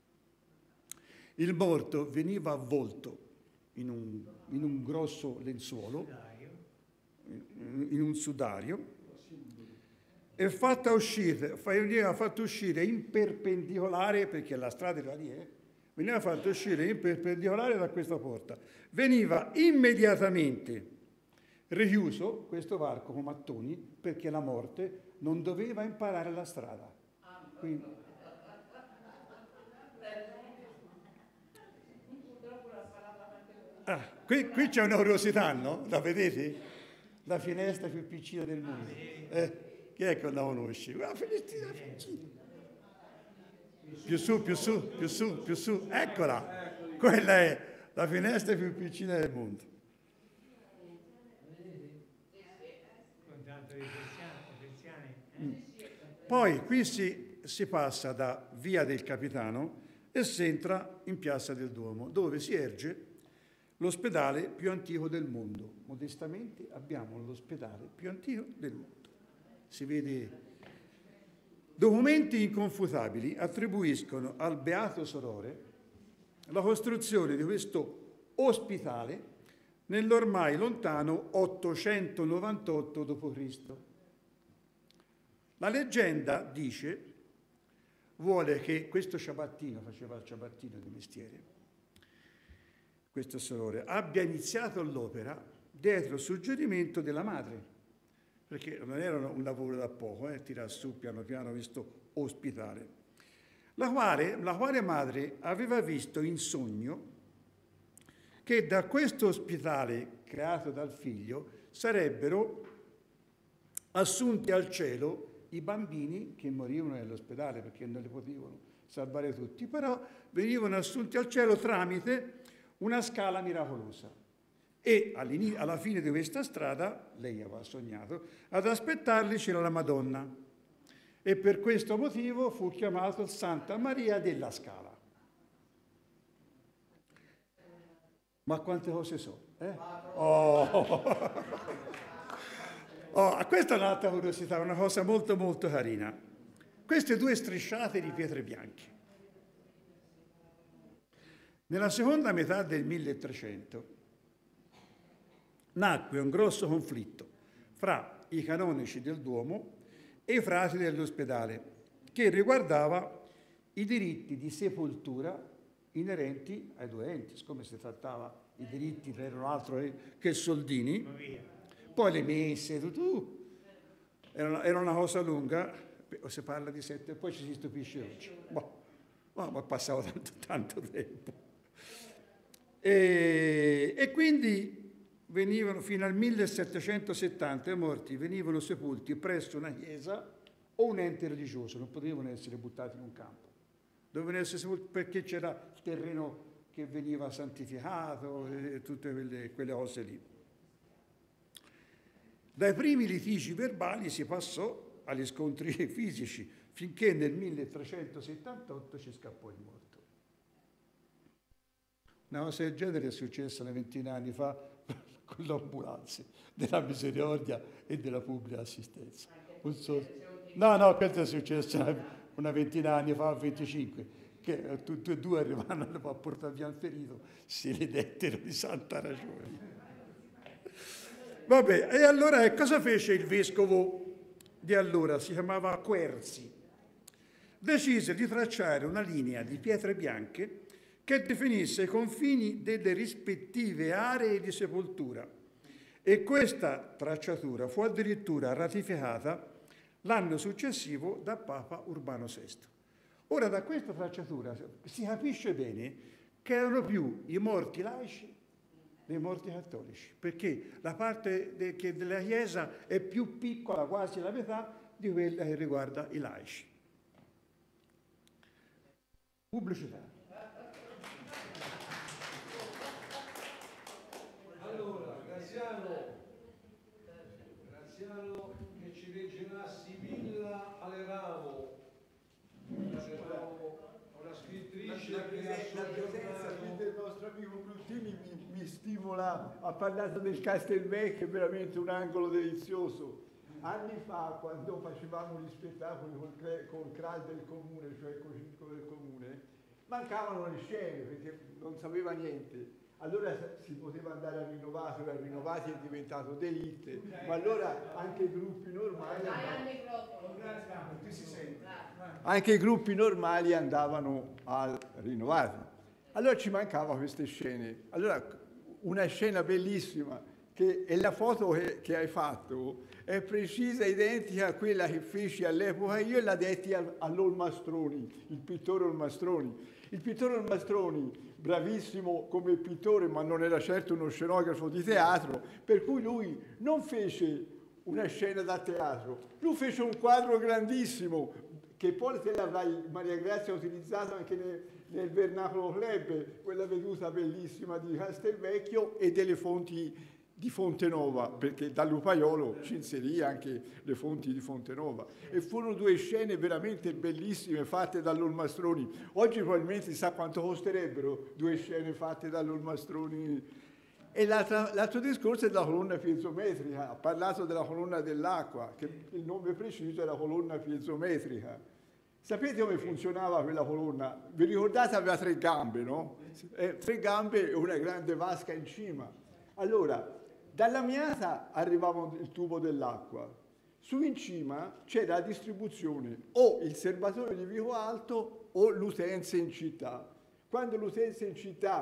il morto veniva avvolto in un, in un grosso lenzuolo, in, in un sudario, e fatta uscire, veniva fatto uscire in perpendicolare, perché la strada era lì, eh, veniva fatto uscire in perpendicolare da questa porta. Veniva immediatamente richiuso questo varco con mattoni, perché la morte non doveva imparare la strada. Quindi, ah, qui, qui c'è una curiosità, no? La vedete? La finestra più piccina del mondo. Eh? Chi è che non la conosci? La finestrina piccina. Più su, più su, più su, più su. Eccola. Quella è la finestra più piccina del mondo. Poi qui si, si passa da Via del Capitano e si entra in Piazza del Duomo, dove si erge l'ospedale più antico del mondo. Modestamente abbiamo l'ospedale più antico del mondo. Si vede. Documenti inconfutabili attribuiscono al Beato Sorore la costruzione di questo ospedale nell'ormai lontano ottocentonovantotto dopo Cristo. La leggenda dice, vuole che questo ciabattino, faceva il ciabattino di mestiere, questo sorore, abbia iniziato l'opera dietro il suggerimento della madre, perché non era un lavoro da poco, eh, tirar su piano piano questo ospitale. La quale, la quale madre aveva visto in sogno che da questo ospitale creato dal figlio sarebbero assunti al cielo i bambini che morivano nell'ospedale, perché non li potevano salvare tutti, però venivano assunti al cielo tramite una scala miracolosa. E alla fine di questa strada, lei aveva sognato, ad aspettarli c'era la Madonna. E per questo motivo fu chiamato Santa Maria della Scala. Ma quante cose so? Eh? Oh. Oh, questa è un'altra curiosità, una cosa molto molto carina. Queste due strisciate di pietre bianche. Nella seconda metà del milletrecento nacque un grosso conflitto fra i canonici del Duomo e i frati dell'ospedale, che riguardava i diritti di sepoltura inerenti ai doenti, siccome si trattava i diritti che erano altro che soldini, poi le messe, tutto, era, era una cosa lunga, si parla di sette, poi ci si stupisce oggi. Boh, ma passava tanto, tanto tempo. E, e quindi venivano fino al millesettecentosettanta i morti venivano sepolti presso una chiesa o un ente religioso, non potevano essere buttati in un campo, dovevano essere sepolti perché c'era il terreno che veniva santificato e tutte quelle, quelle cose lì. Dai primi litigi verbali si passò agli scontri fisici, finché nel milletrecentosettantotto ci scappò il morto. Una cosa del genere è successa una ventina di anni fa con le ambulanze della misericordia e della pubblica assistenza. So, no, no, questo è successo una ventina di anni fa, venticinque, che tutti e due arrivavano a portare via il ferito, si ridettero di santa ragione. Vabbè, e allora eh, cosa fece il vescovo di allora? Si chiamava Querzi. Decise di tracciare una linea di pietre bianche che definisse i confini delle rispettive aree di sepoltura. E questa tracciatura fu addirittura ratificata l'anno successivo da Papa Urbano sesto. Ora, da questa tracciatura si capisce bene che erano più i morti laici dei morti cattolici, perché la parte de, che della Chiesa è più piccola, quasi la metà, di quella che riguarda i laici. Pubblicità.
Allora, Graziano, Graziano che ci leggerà Sibilla Aleramo, una scrittrice
la,
che ha
la presenza
soggiornato...
del nostro amico Bruttini mi, mi stimola. Ha parlato del Castelvecchio, è veramente un angolo delizioso. Anni fa, quando facevamo gli spettacoli col, col C R A L del comune, cioè col circolo del comune, mancavano le scene perché non sapeva niente. Allora si poteva andare a Rinnovato, e a Rinnovati è diventato Delite, ma allora anche i gruppi normali andavano, anche i gruppi normali andavano a Rinnovati. Allora ci mancavano queste scene. Allora una scena bellissima, che è la foto che, che hai fatto, è precisa, identica a quella che feci all'epoca io e la detti all'Olmastroni, il pittore Olmastroni. Il pittore Olmastroni, bravissimo come pittore, ma non era certo uno scenografo di teatro, per cui lui non fece una scena da teatro, lui fece un quadro grandissimo, che poi te l'avrai, Maria Grazia, utilizzato anche nel, nel Vernacolo Club, quella veduta bellissima di Castelvecchio e delle fonti di Fontenova, perché da Lupaiolo ci inserì anche le fonti di Fontenova. E furono due scene veramente bellissime fatte dall'Olmastroni. Oggi probabilmente sa quanto costerebbero due scene fatte dall'Olmastroni. E l'altro discorso è della colonna piezometrica. Ha parlato della colonna dell'acqua, che il nome preciso è la colonna piezometrica. Sapete come funzionava quella colonna? Vi ricordate? Aveva tre gambe, no? Eh, tre gambe e una grande vasca in cima. Allora, dalla Miata arrivava il tubo dell'acqua, su in cima c'era la distribuzione o il serbatoio di Vico Alto o l'utenza in città. Quando l'utenza in città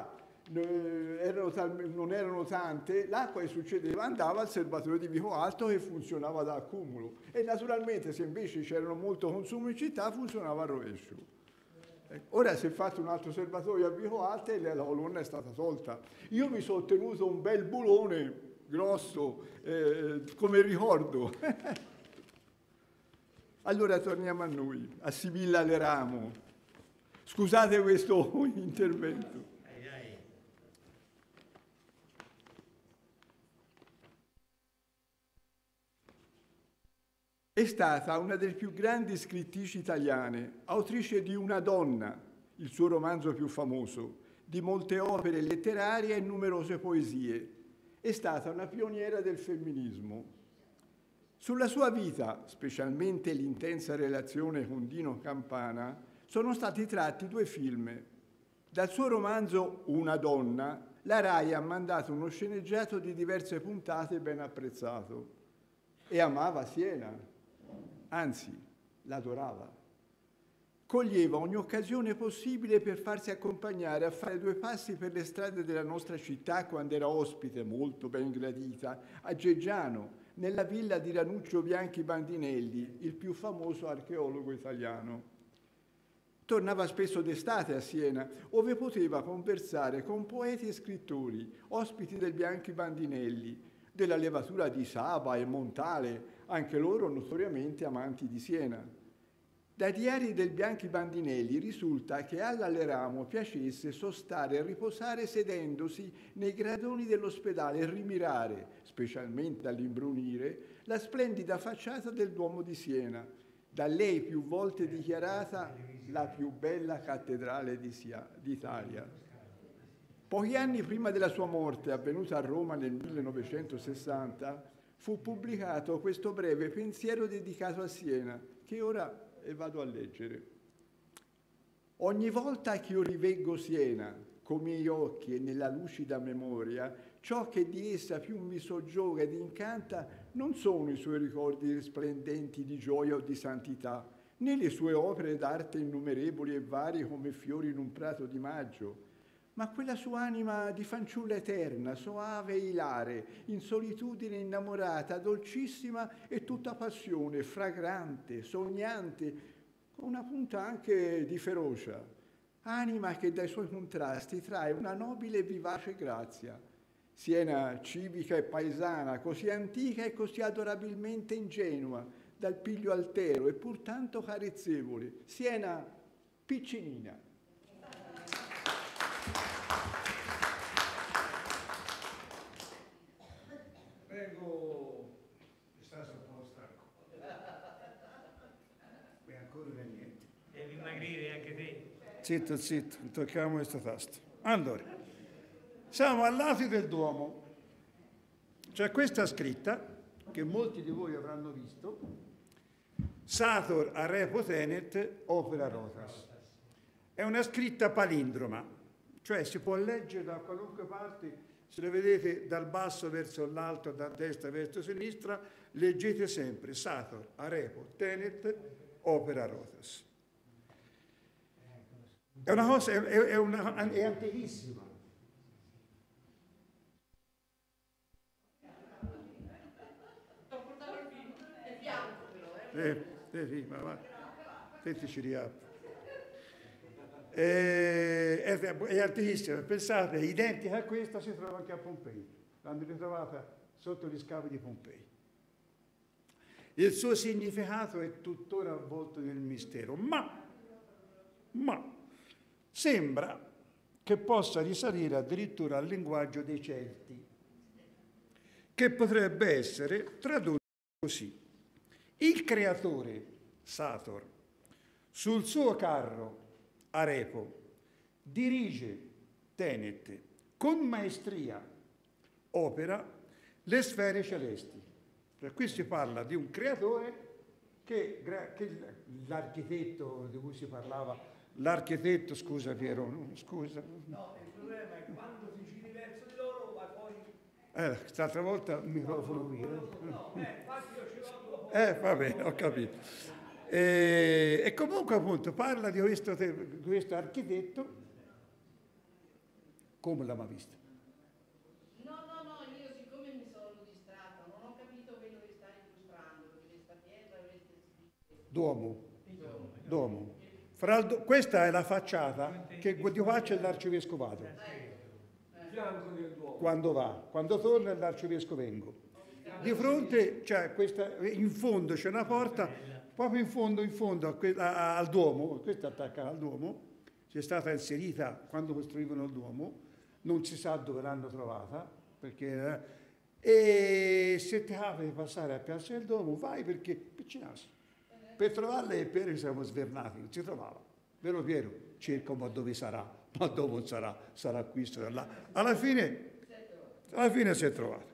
eh, erano tal- non erano tante, l'acqua che succedeva andava al serbatoio di Vico Alto che funzionava da accumulo, e naturalmente se invece c'erano molto consumo in città funzionava al rovescio. Ecco, ora si è fatto un altro serbatoio a Vico Alto e la colonna è stata tolta. Io mi sono tenuto un bel bulone grosso eh, come ricordo. Allora torniamo a noi, a Sibilla Leramo. Scusate questo intervento. È stata una delle più grandi scrittrici italiane, autrice di Una donna, il suo romanzo più famoso, di molte opere letterarie e numerose poesie. È stata una pioniera del femminismo. Sulla sua vita, specialmente l'intensa relazione con Dino Campana, sono stati tratti due film. Dal suo romanzo Una donna, la Rai ha mandato uno sceneggiato di diverse puntate ben apprezzato. E amava Siena. Anzi, l'adorava. Coglieva ogni occasione possibile per farsi accompagnare a fare due passi per le strade della nostra città quando era ospite, molto ben gradita, a Geggiano, nella villa di Ranuccio Bianchi Bandinelli, il più famoso archeologo italiano. Tornava spesso d'estate a Siena, dove poteva conversare con poeti e scrittori, ospiti del Bianchi Bandinelli, della levatura di Saba e Montale, anche loro notoriamente amanti di Siena. Dai diari del Bianchi Bandinelli risulta che alla Leramo piacesse sostare e riposare sedendosi nei gradoni dell'ospedale e rimirare, specialmente all'imbrunire, la splendida facciata del Duomo di Siena, da lei più volte dichiarata la più bella cattedrale d'Italia. Pochi anni prima della sua morte, avvenuta a Roma nel millenovecentosessanta, fu pubblicato questo breve pensiero dedicato a Siena, che ora vado a leggere. Ogni volta che io riveggo Siena, con i miei occhi e nella lucida memoria, ciò che di essa più mi soggioga ed incanta non sono i suoi ricordi risplendenti di gioia o di santità, né le sue opere d'arte innumerevoli e varie come fiori in un prato di maggio, ma quella sua anima di fanciulla eterna, soave e ilare, in solitudine innamorata, dolcissima e tutta passione, fragrante, sognante, con una punta anche di ferocia. Anima che dai suoi contrasti trae una nobile e vivace grazia. Siena civica e paesana, così antica e così adorabilmente ingenua, dal piglio altero e pur tanto carezzevole. Siena piccinina.
Prego, stai un po' stanco. E ancora da niente.
Devi dimagrire anche te.
Zitto, zitto, tocchiamo questo tasto. Allora, siamo al lato del Duomo. C'è questa scritta, che molti di voi avranno visto, Sator arepo tenet opera rotas. È una scritta palindroma, cioè si può leggere da qualunque parte. Se lo vedete dal basso verso l'alto, da destra verso sinistra, leggete sempre Sator arepo tenet opera rotas. È una cosa, è, è, una, è antichissima. Eh, eh sì, ma va. Senti, ci riapro. È, è, è antichissima, pensate, è identica a questa, si trova anche a Pompei. L'hanno ritrovata sotto gli scavi di Pompei. Il suo significato è tuttora avvolto nel mistero, ma, ma sembra che possa risalire addirittura al linguaggio dei Celti, che potrebbe essere tradotto così. Il creatore, Sator, sul suo carro arepo, dirige, tenet, con maestria, opera le sfere celesti. Per qui si parla di un creatore che, che l'architetto di cui si parlava, l'architetto, scusa Piero, no, scusa.
No, il problema è quando ti giri verso di loro, ma poi...
Eh, quest'altra volta il microfono qui.
No, eh, infatti io ce l'ho.
Eh, va bene, ho capito. E, e comunque appunto parla di questo, di questo architetto Come l'ha mai vista?
No, no, no, io siccome mi sono distratta, non ho capito quello che stai illustrando, perché questa pietra avreste scritto.
Duomo. Duomo. Fra il do- questa è la facciata che di qua c'è l'arcivescovato. Quando va, quando torna è l'arcivescovengo. Di fronte, cioè, questa, in fondo c'è una porta, proprio in fondo, in fondo a que- a- al Duomo, questa attaccata al Duomo, c'è stata inserita quando costruivano il Duomo, non si sa dove l'hanno trovata, perché, eh, e se ti capita di passare a Piazza del Duomo, vai perché piccinassi. Per trovarla e Piero ci siamo svernati, non si trovava. Vero Piero? Cerco, ma dove sarà? Ma dove non sarà? Sarà qui, sarà là. Alla fine, alla fine si è trovata.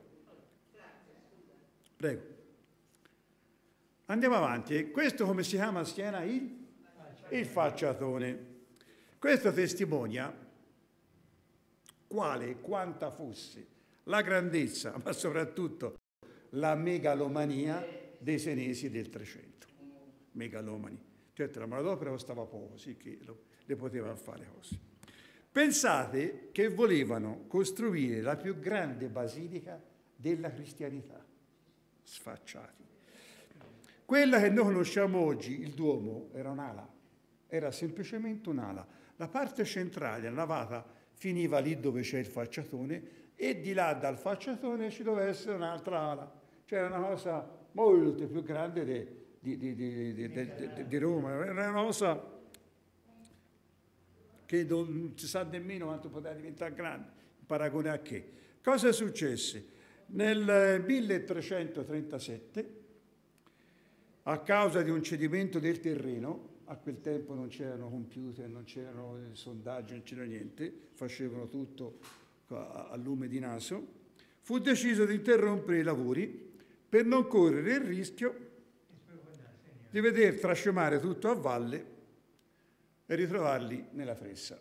Prego. Andiamo avanti. Questo come si chiama a Siena? Il, il facciatone. Questo testimonia quale e quanta fosse la grandezza, ma soprattutto la megalomania dei senesi del Trecento. Megalomani. Certo, la manodopera costava poco, sì che lo, le potevano fare cose. Pensate che volevano costruire la più grande basilica della cristianità. Sfacciati. Quella che noi conosciamo oggi, il Duomo, era un'ala, era semplicemente un'ala. La parte centrale, la navata, finiva lì dove c'è il facciatone e di là dal facciatone ci doveva essere un'altra ala. C'era una cosa molto più grande di, di, di, di, di, di, di Roma, era una cosa che non si sa nemmeno quanto poteva diventare grande, in paragone a che. Cosa successe? Nel milletrecentotrentasette, a causa di un cedimento del terreno, a quel tempo non c'erano computer, non c'erano sondaggi, non c'era niente, facevano tutto a lume di naso, fu deciso di interrompere i lavori per non correre il rischio di veder trascimare tutto a valle e ritrovarli nella fressa.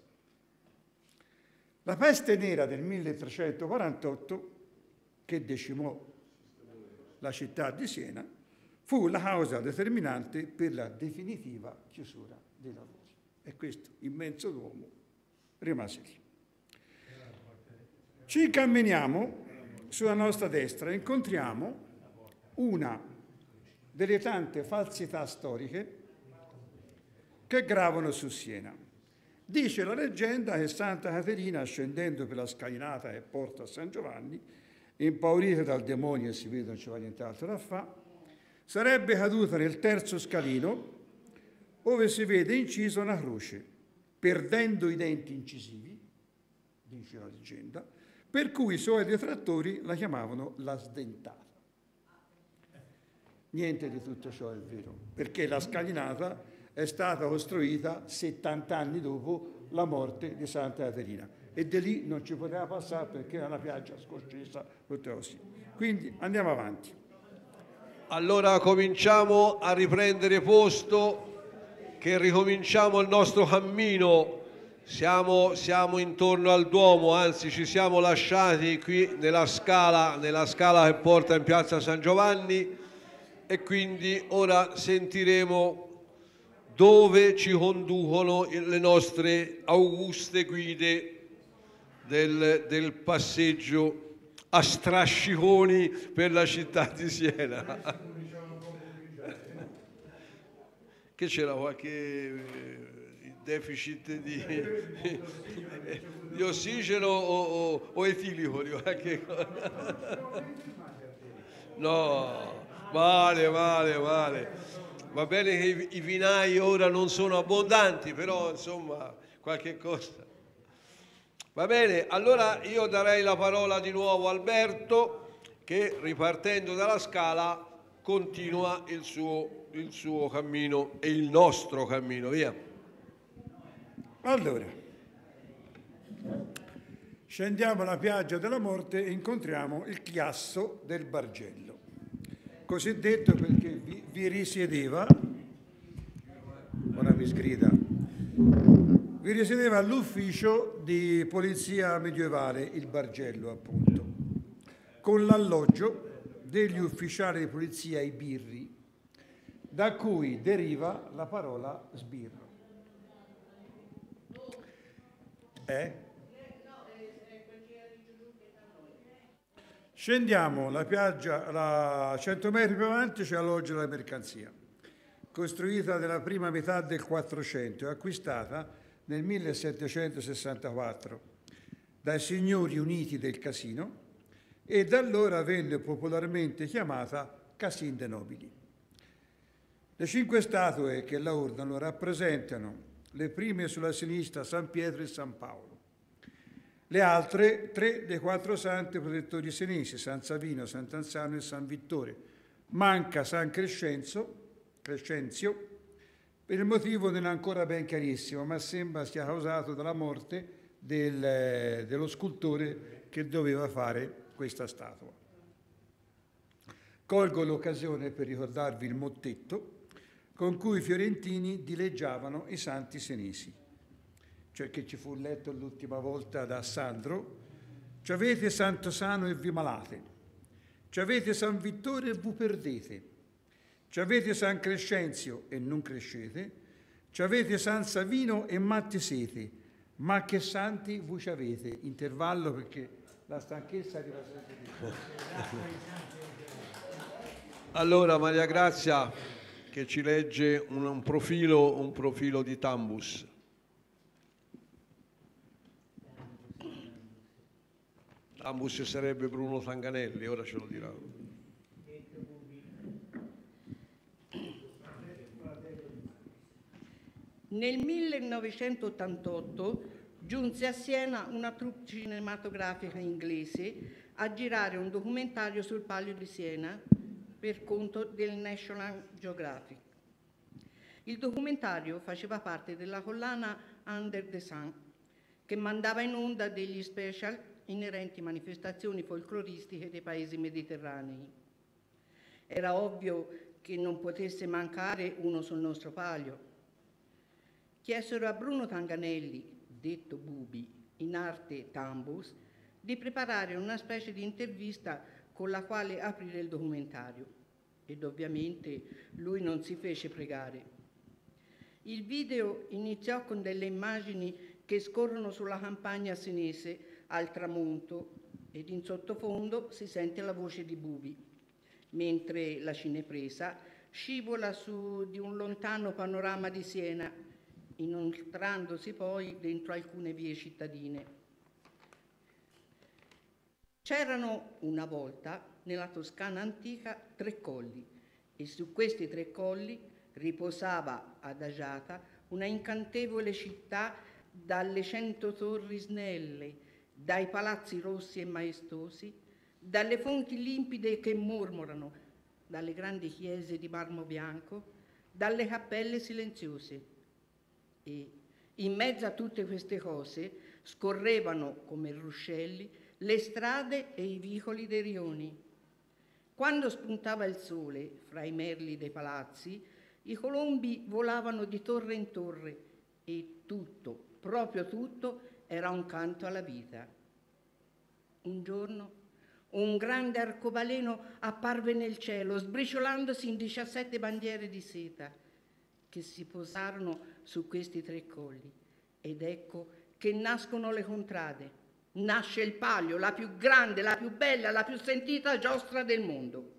La peste nera del milletrecentoquarantotto, che decimò la città di Siena, fu la causa determinante per la definitiva chiusura dei lavori. E questo immenso Duomo rimase lì. Ci incamminiamo sulla nostra destra e incontriamo una delle tante falsità storiche che gravano su Siena. Dice la leggenda che Santa Caterina, scendendo per la scalinata che porta a San Giovanni, impaurita dal demonio e si vede non c'è nient'altro da fare, sarebbe caduta nel terzo scalino, dove si vede incisa una croce, perdendo i denti incisivi, dice la leggenda, per cui i suoi detrattori la chiamavano la sdentata. Niente di tutto ciò è vero, perché la scalinata è stata costruita settanta anni dopo la morte di Santa Caterina e di lì non ci poteva passare perché era una piaggia scoscesa, tutto così. Quindi andiamo avanti.
Allora cominciamo a riprendere posto, che ricominciamo il nostro cammino. Siamo, siamo intorno al Duomo, anzi ci siamo lasciati qui nella scala, nella scala che porta in piazza San Giovanni, e quindi ora sentiremo dove ci conducono le nostre auguste guide del, del passeggio a strasciconi per la città di Siena. Che c'era qualche deficit di, di ossigeno o, o, o etilico di qualche cosa? No, vale, vale, vale. Va bene che i, i vinai ora non sono abbondanti, però insomma qualche cosa. Va bene, allora io darei la parola di nuovo a Alberto, che ripartendo dalla scala continua il suo, il suo cammino e il nostro cammino, via.
Allora, scendiamo alla piaggia della morte e incontriamo il chiasso del Bargello, cosiddetto perché vi, vi risiedeva, ora mi sgrida, vi risiedeva all'ufficio di polizia medievale, il Bargello appunto, con l'alloggio degli ufficiali di polizia, i birri, da cui deriva la parola sbirro. Eh? Scendiamo la piaggia, la cento metri più avanti c'è la loggia della mercanzia, costruita nella prima metà del Quattrocento e acquistata nel millesettecentosessantaquattro dai signori uniti del Casino e da allora venne popolarmente chiamata Casin de Nobili. Le cinque statue che la ordinano rappresentano le prime sulla sinistra San Pietro e San Paolo, le altre tre dei quattro santi protettori senesi, San Savino, Sant'Anzano e San Vittore. Manca San Crescenzio, Crescenzio, per il motivo non è ancora ben chiarissimo, ma sembra sia causato dalla morte del, dello scultore che doveva fare questa statua. Colgo l'occasione per ricordarvi il mottetto con cui i fiorentini dileggiavano i santi senesi, cioè che ci fu letto l'ultima volta da Sandro: ci avete Santo Sano e vi malate, ci avete San Vittore e vi perdete, ci avete San Crescenzio e non crescete, ci avete San Savino e matti siete, ma che santi voi ci avete. Intervallo perché la stanchezza arriva sempre di più.
Allora Maria Grazia che ci legge un, un, profilo, un profilo di Tambus. Tambus sarebbe Bruno Tanganelli, ora ce lo dirà.
Nel millenovecentottantotto giunse a Siena una troupe cinematografica inglese a girare un documentario sul Palio di Siena per conto del National Geographic. Il documentario faceva parte della collana Under the Sun, che mandava in onda degli special inerenti manifestazioni folcloristiche dei paesi mediterranei. Era ovvio che non potesse mancare uno sul nostro palio. Chiesero a Bruno Tanganelli, detto Bubi, in arte Tambus, di preparare una specie di intervista con la quale aprire il documentario, ed ovviamente lui non si fece pregare. Il video iniziò con delle immagini che scorrono sulla campagna senese al tramonto ed in sottofondo si sente la voce di Bubi, mentre la cinepresa scivola su di un lontano panorama di Siena, inoltrandosi poi dentro alcune vie cittadine. C'erano una volta nella Toscana antica tre colli e su questi tre colli riposava adagiata una incantevole città dalle cento torri snelle, dai palazzi rossi e maestosi, dalle fonti limpide che mormorano, dalle grandi chiese di marmo bianco, dalle cappelle silenziose. E in mezzo a tutte queste cose scorrevano come ruscelli le strade e i vicoli dei rioni. Quando spuntava il sole fra i merli dei palazzi, i colombi volavano di torre in torre e tutto, proprio tutto, era un canto alla vita. Un giorno un grande arcobaleno apparve nel cielo, sbriciolandosi in diciassette bandiere di seta che si posarono su questi tre colli. Ed ecco che nascono le contrade. Nasce il Palio, la più grande, la più bella, la più sentita giostra del mondo.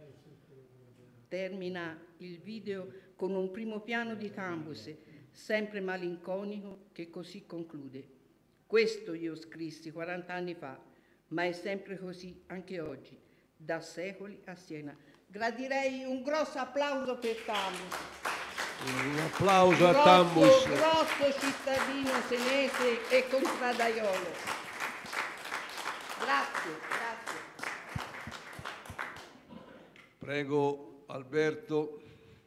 Termina il video con un primo piano di Tambus, sempre malinconico, che così conclude: questo io scrissi quaranta anni fa, ma è sempre così anche oggi, da secoli a Siena. Gradirei un grosso applauso per Tambus.
Un applauso a Tambus.
Un grosso cittadino senese e contradaiolo. Grazie, grazie.
Prego Alberto.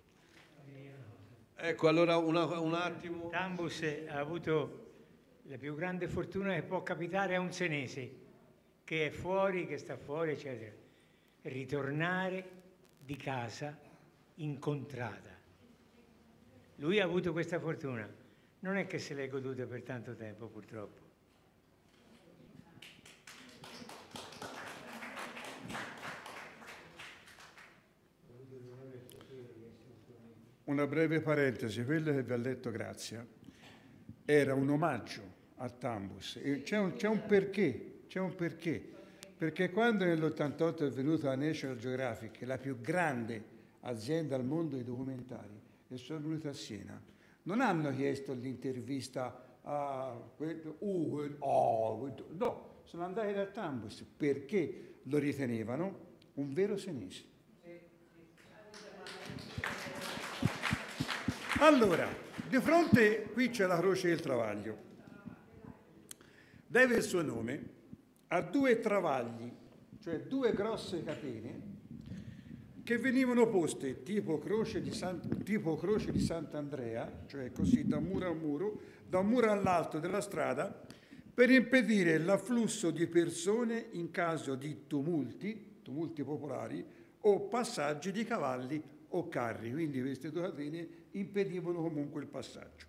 Ecco, allora una, un attimo.
Tambus ha avuto la più grande fortuna che può capitare a un senese, che è fuori, che sta fuori, eccetera. Ritornare di casa incontrata. Lui ha avuto questa fortuna. Non è che se l'è goduta per tanto tempo, purtroppo.
Una breve parentesi, quello che vi ha letto Grazia era un omaggio a Tambus. C'è un, c'è un perché, c'è un perché. Perché quando nell'ottantotto è venuta la National Geographic, la più grande azienda al mondo di documentari, e sono venuti a Siena, non hanno chiesto l'intervista a uh, oh, no, sono andati da Tambus perché lo ritenevano un vero senese. Allora, di fronte qui c'è la Croce del Travaglio. Deve il suo nome a due travagli, cioè due grosse catene che venivano poste tipo croce di, San, tipo croce di Sant'Andrea, cioè così da muro a muro, da un muro all'alto della strada, per impedire l'afflusso di persone in caso di tumulti, tumulti popolari, o passaggi di cavalli o carri. Quindi queste due catene impedivano comunque il passaggio.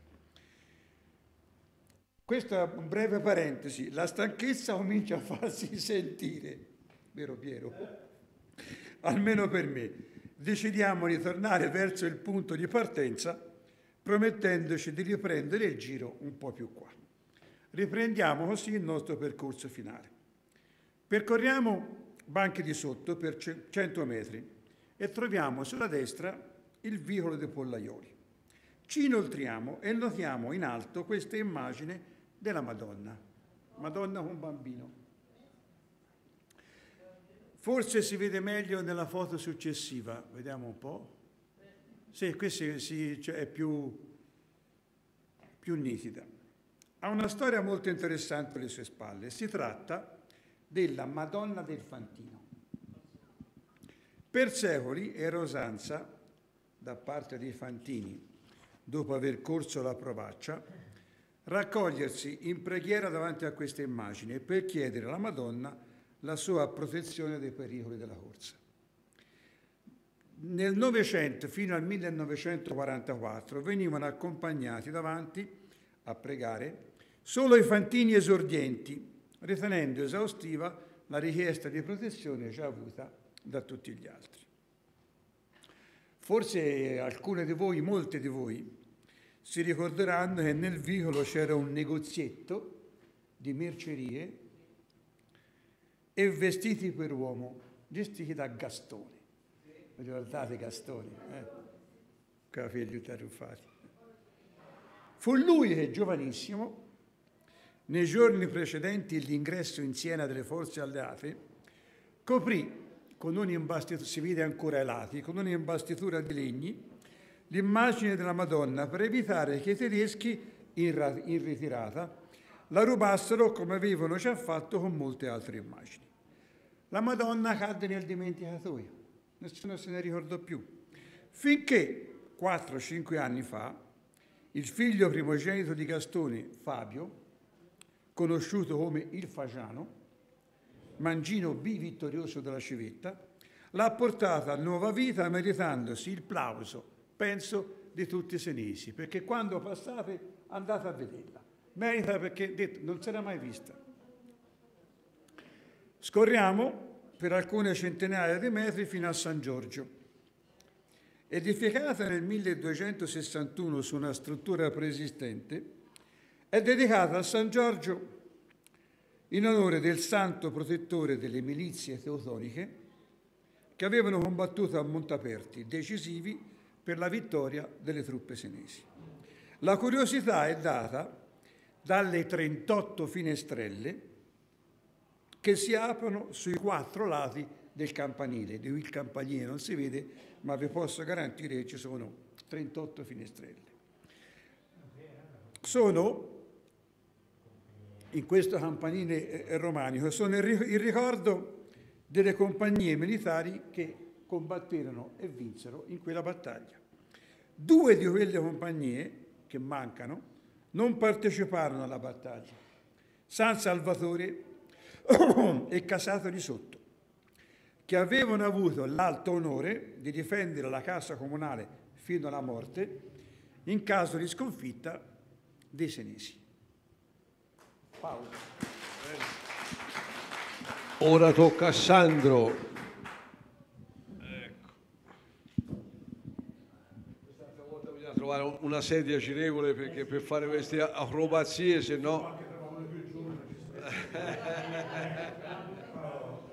Questa è un breve parentesi. La stanchezza comincia a farsi sentire, vero Piero? Almeno per me. Decidiamo di tornare verso il punto di partenza, promettendoci di riprendere il giro un po' più qua. Riprendiamo così il nostro percorso finale. Percorriamo banchi di sotto per cento metri e troviamo sulla destra il vicolo dei Pollaioli. Ci inoltriamo e notiamo in alto questa immagine della Madonna, Madonna con bambino. Forse si vede meglio nella foto successiva, vediamo un po'. Sì, questa sì, cioè è più, più nitida. Ha una storia molto interessante alle sue spalle. Si tratta della Madonna del Fantino. Per secoli era usanza, da parte dei Fantini, dopo aver corso la Provaccia, raccogliersi in preghiera davanti a questa immagine per chiedere alla Madonna la sua protezione dai pericoli della corsa. Nel Novecento fino al millenovecentoquarantaquattro venivano accompagnati davanti a pregare solo i fantini esordienti, ritenendo esaustiva la richiesta di protezione già avuta da tutti gli altri. Forse alcune di voi, molte di voi, si ricorderanno che nel vicolo c'era un negozietto di mercerie e vestiti per uomo, gestiti da Gastone. Vi ricordate Gastone? Eh? Capelli taruffati. Fu lui che, giovanissimo, nei giorni precedenti l'ingresso in Siena delle forze alleate, coprì con un'imbastitura, si vede ancora ai lati, con un'imbastitura di legni, l'immagine della Madonna per evitare che i tedeschi in, in ritirata la rubassero come avevano già fatto con molte altre immagini. La Madonna cadde nel dimenticatoio, nessuno se ne ricordò più, finché quattro cinque anni fa il figlio primogenito di Gastone, Fabio, conosciuto come il Fagiano, mangino bivittorioso della civetta, l'ha portata a nuova vita meritandosi il plauso, penso, di tutti i senesi, perché quando passate andate a vederla. Merita perché detto, non si era mai vista. Scorriamo per alcune centinaia di metri fino a San Giorgio. Edificata nel milleduecentosessantuno su una struttura preesistente, è dedicata a San Giorgio in onore del santo protettore delle milizie teutoniche che avevano combattuto a Montaperti, decisivi per la vittoria delle truppe senesi. La curiosità è data dalle trentotto finestrelle che si aprono sui quattro lati del campanile. Di cui il campanile non si vede, ma vi posso garantire che ci sono trentotto finestrelle. Sono, in questo campanile romanico, sono il ricordo delle compagnie militari che combatterono e vinsero in quella battaglia. Due di quelle compagnie che mancano non parteciparono alla battaglia: San Salvatore e Casato di Sotto, che avevano avuto l'alto onore di difendere la casa comunale fino alla morte in caso di sconfitta dei senesi. Paolo.
Ora tocca a Sandro. Ecco. Questa volta bisogna trovare una sedia girevole perché per fare queste acrobazie, se no...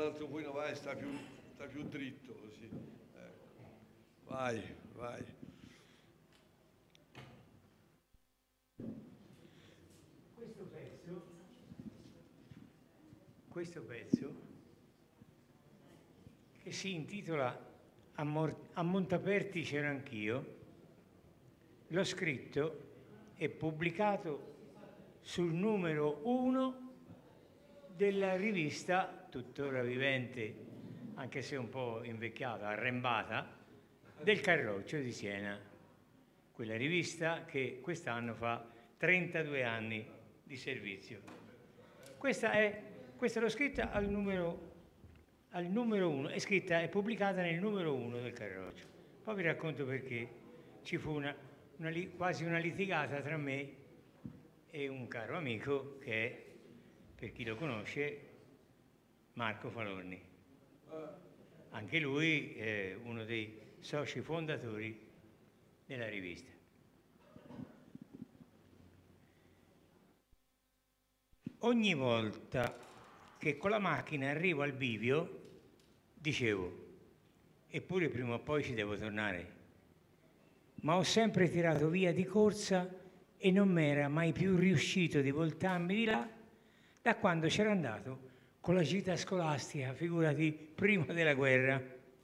l'altro poi no, vai, sta più, sta più dritto così. Ecco. Vai, vai.
Questo pezzo, questo pezzo che si intitola A, Mor- a Montaperti c'ero anch'io, l'ho scritto e pubblicato sul numero uno della rivista, tuttora vivente, anche se un po' invecchiata, arrembata, del Carroccio di Siena. Quella rivista che quest'anno fa trentadue anni di servizio. Questa è, questa l'ho scritta al numero, al numero uno, è scritta, è pubblicata nel numero uno del Carroccio. Poi vi racconto perché ci fu una, una, quasi una litigata tra me e un caro amico che è, per chi lo conosce, Marco Falorni. Anche lui è uno dei soci fondatori della rivista. Ogni volta che con la macchina arrivo al bivio, dicevo, eppure prima o poi ci devo tornare. Ma ho sempre tirato via di corsa e non mi era mai più riuscito di voltarmi di là da quando c'era andato con la gita scolastica, figurati, prima della guerra.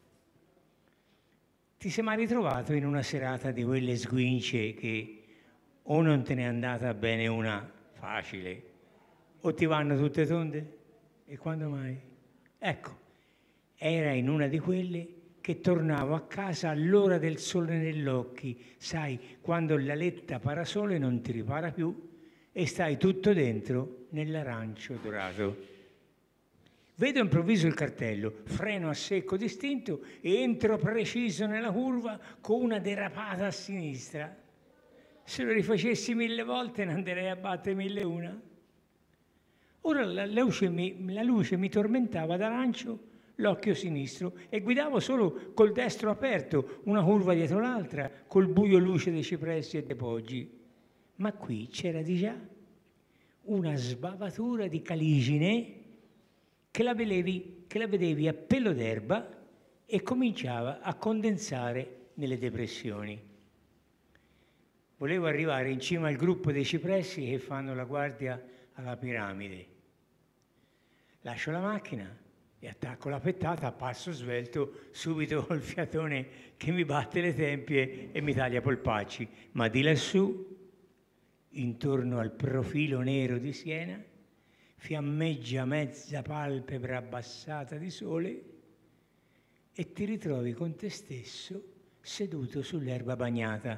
Ti sei mai ritrovato in una serata di quelle sguince che o non te n'è andata bene una facile o ti vanno tutte tonde? E quando mai? Ecco, era in una di quelle che tornavo a casa all'ora del sole negli occhi, sai, quando la letta parasole non ti ripara più e stai tutto dentro nell'arancio dorato. Vedo improvviso il cartello, freno a secco distinto e entro preciso nella curva con una derapata a sinistra. Se lo rifacessi mille volte ne anderei a battere mille una. Ora la luce mi, la luce mi tormentava d'arancio l'occhio sinistro e guidavo solo col destro aperto, una curva dietro l'altra, col buio luce dei cipressi e dei poggi. Ma qui c'era di già una sbavatura di caligine che la vedevi, che la vedevi a pelo d'erba e cominciava a condensare nelle depressioni. Volevo arrivare in cima al gruppo dei cipressi che fanno la guardia alla piramide. Lascio la macchina e attacco la pettata a passo svelto, subito col fiatone che mi batte le tempie e mi taglia polpacci. Ma di lassù, intorno al profilo nero di Siena, fiammeggia mezza palpebra abbassata di sole e ti ritrovi con te stesso seduto sull'erba bagnata.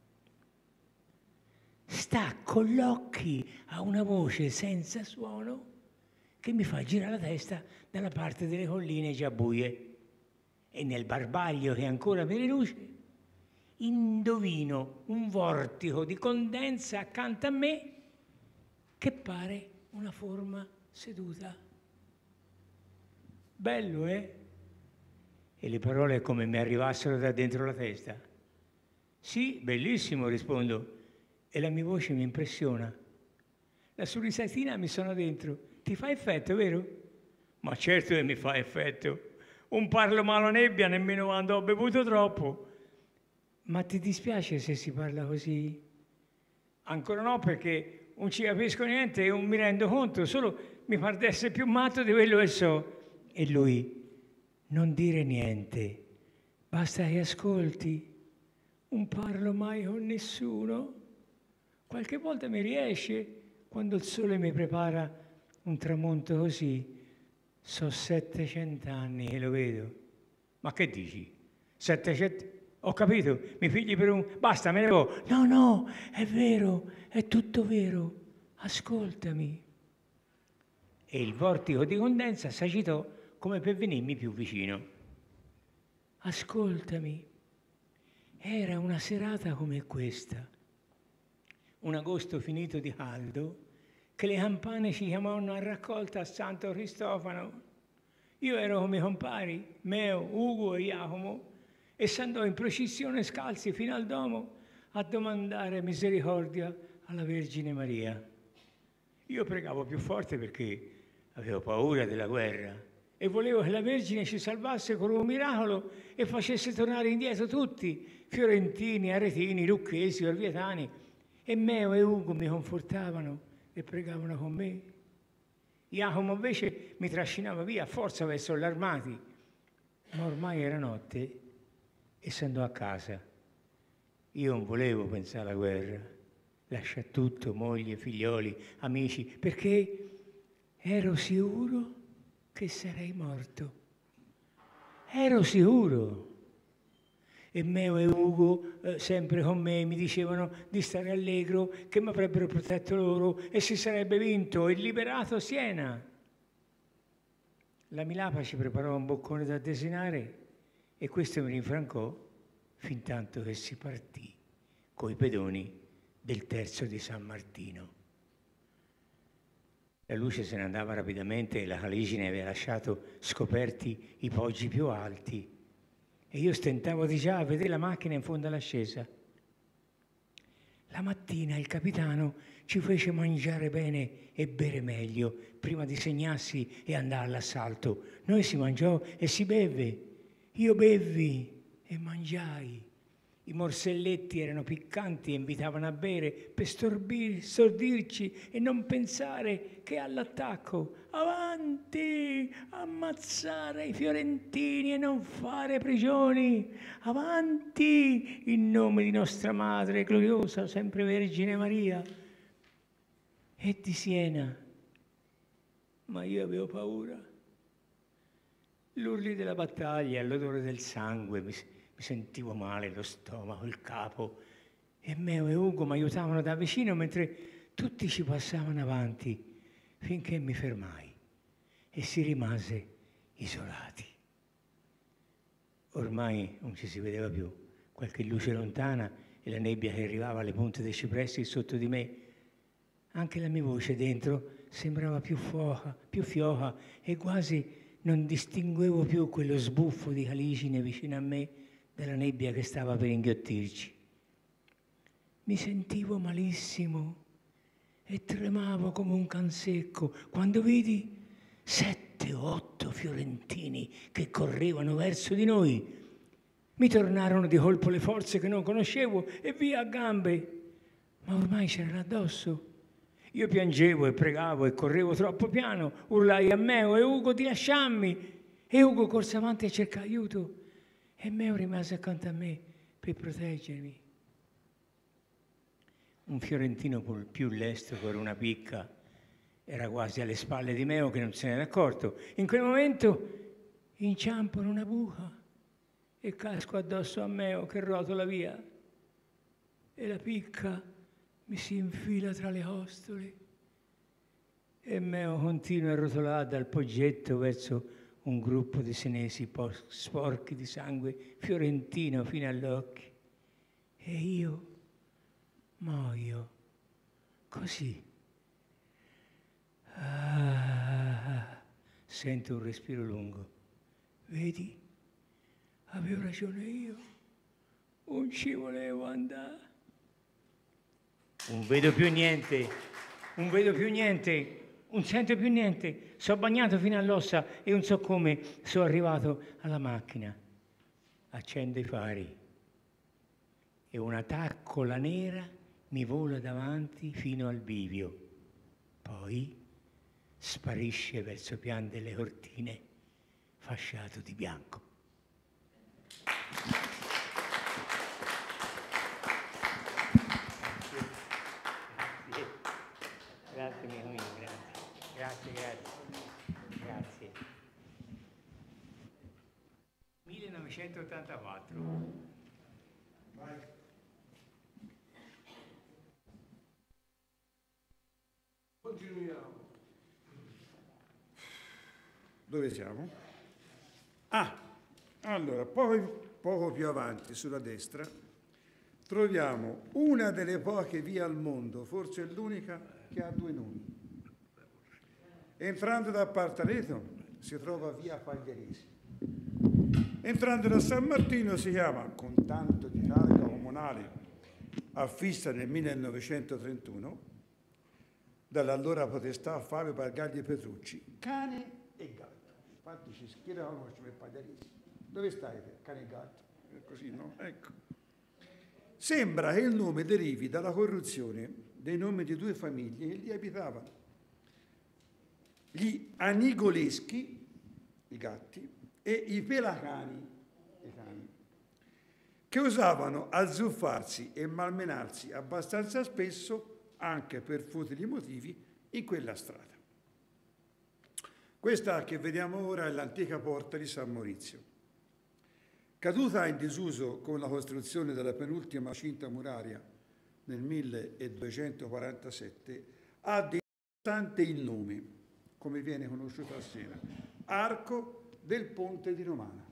Stacco gli occhi a una voce senza suono che mi fa girare la testa dalla parte delle colline già buie e nel barbaglio che ancora mi riluce indovino un vortico di condensa accanto a me che pare una forma seduta. Bello, eh? E le parole come mi arrivassero da dentro la testa. Sì, bellissimo, rispondo, e la mia voce mi impressiona. La sorrisatina mi sono dentro. Ti fa effetto, vero? Ma certo che mi fa effetto. Un parlo malo nebbia nemmeno quando ho bevuto troppo. Ma ti dispiace se si parla così? Ancora no, perché non ci capisco niente e non mi rendo conto, solo mi pare di essere più matto di quello che so. E lui, non dire niente, basta che ascolti. Non parlo mai con nessuno. Qualche volta mi riesce, quando il sole mi prepara un tramonto così. So settecento anni che lo vedo. Ma che dici? settecento? Ho capito, mi pigli per un... Basta, me ne vado. No, no, è vero, è tutto vero. Ascoltami. E il vortico di condensa s'agitò come per venirmi più vicino. Ascoltami. Era una serata come questa. Un agosto finito di caldo, che le campane ci chiamavano a raccolta a Santo Cristofano. Io ero come i compari, Meo, Ugo e Jacomo, e s'andò in processione scalzi fino al domo a domandare misericordia alla Vergine Maria. Io pregavo più forte perché avevo paura della guerra e volevo che la Vergine ci salvasse con un miracolo e facesse tornare indietro tutti, fiorentini, aretini, lucchesi, orvietani. E Meo e Ugo mi confortavano e pregavano con me. Jacomo invece mi trascinava via a forza verso gli armati. Ma ormai era notte e si andò a casa. Io non volevo pensare alla guerra, lascia tutto, moglie, figlioli, amici, perché ero sicuro che sarei morto. Ero sicuro. E Meo e Ugo, eh, sempre con me, mi dicevano di stare allegro, che mi avrebbero protetto loro e si sarebbe vinto e liberato Siena. La Milapa ci preparò un boccone da desinare e questo mi rinfrancò fin tanto che si partì coi pedoni del terzo di San Martino. La luce se ne andava rapidamente e la caligine aveva lasciato scoperti i poggi più alti e io stentavo di già a vedere la macchina in fondo all'ascesa. La mattina il capitano ci fece mangiare bene e bere meglio prima di segnarsi e andare all'assalto. Noi si mangiò e si beve. Io bevvi e mangiai. I morselletti erano piccanti e invitavano a bere per storbir, stordirci e non pensare che all'attacco. Avanti, ammazzare i fiorentini e non fare prigioni. Avanti, in nome di nostra Madre gloriosa, sempre Vergine Maria. E di Siena. Ma io avevo paura. L'urli della battaglia, l'odore del sangue, mi, mi sentivo male, lo stomaco, il capo. E Meo e Ugo mi aiutavano da vicino mentre tutti ci passavano avanti, finché mi fermai e si rimase isolati. Ormai non ci si vedeva più, qualche luce lontana e la nebbia che arrivava alle punte dei cipressi sotto di me. Anche la mia voce dentro sembrava più fioca, più fioca e quasi non distinguevo più quello sbuffo di caligine vicino a me dalla nebbia che stava per inghiottirci. Mi sentivo malissimo e tremavo come un can secco quando vidi sette o otto fiorentini che correvano verso di noi. Mi tornarono di colpo le forze che non conoscevo e via a gambe, ma ormai c'erano addosso. Io piangevo e pregavo e correvo troppo piano, urlai a Meo e Ugo di lasciarmi e Ugo corse avanti a cercare aiuto e Meo rimase accanto a me per proteggermi. Un fiorentino più lesto con una picca era quasi alle spalle di Meo che non se n'era accorto. In quel momento inciampo in una buca e casco addosso a Meo che rotola via e la picca mi si infila tra le costole e Meo continua a rotolare dal poggetto verso un gruppo di senesi sporchi di sangue fiorentino fino agli occhi. E io muoio così. Ah, sento un respiro lungo. Vedi? Avevo ragione io. Non ci volevo andare. Non vedo più niente, non vedo più niente, non sento più niente. Sono bagnato fino all'ossa e non so come sono arrivato alla macchina. Accendo i fari e una taccola nera mi vola davanti fino al bivio. Poi sparisce verso pian delle cortine, fasciato di bianco. Grazie, mio amico, grazie. Grazie, grazie. Grazie. millenovecentottantaquattro.
Vai.
Continuiamo.
Dove siamo? Ah, allora, poco, poco più avanti, sulla destra, troviamo una delle poche vie al mondo, forse l'unica, che ha due nomi. Entrando da Partareto si trova via Pagliaresi. Entrando da San Martino si chiama, con tanto di targa comunale affissa nel millenovecentotrentuno, dall'allora potestà Fabio Bargagli Petrucci, Cane e Gatto. infatti ci schieravano per pagliaresi. Dove stai te? Cane e gatto? Così, no? Ecco. Sembra che il nome derivi dalla corruzione dei nomi di due famiglie che lì abitavano. Gli Anigoleschi, i gatti, e i Pelacani, i cani, che usavano azzuffarsi e malmenarsi abbastanza spesso, anche per futili motivi, in quella strada. Questa che vediamo ora è l'antica porta di San Maurizio. Caduta in disuso con la costruzione della penultima cinta muraria nel milleduecentoquarantasette, ha distante il nome, come viene conosciuto a Siena, Arco del Ponte di Romana.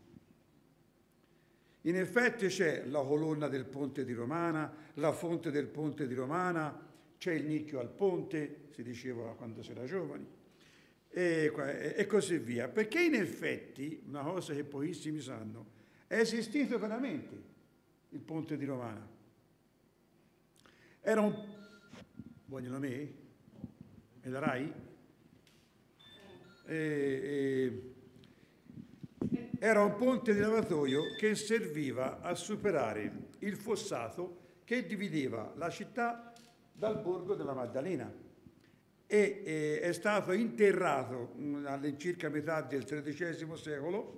In effetti c'è la colonna del Ponte di Romana, la fonte del Ponte di Romana, c'è il nicchio al ponte, si diceva quando si era giovani, e, e così via. Perché in effetti, una cosa che pochissimi sanno, è esistito veramente il Ponte di Romana. Era un... Vogliono me? E la Rai? E, e... Era un ponte di lavatoio che serviva a superare il fossato che divideva la città dal borgo della Maddalena e, e è stato interrato all'incirca metà del tredicesimo secolo,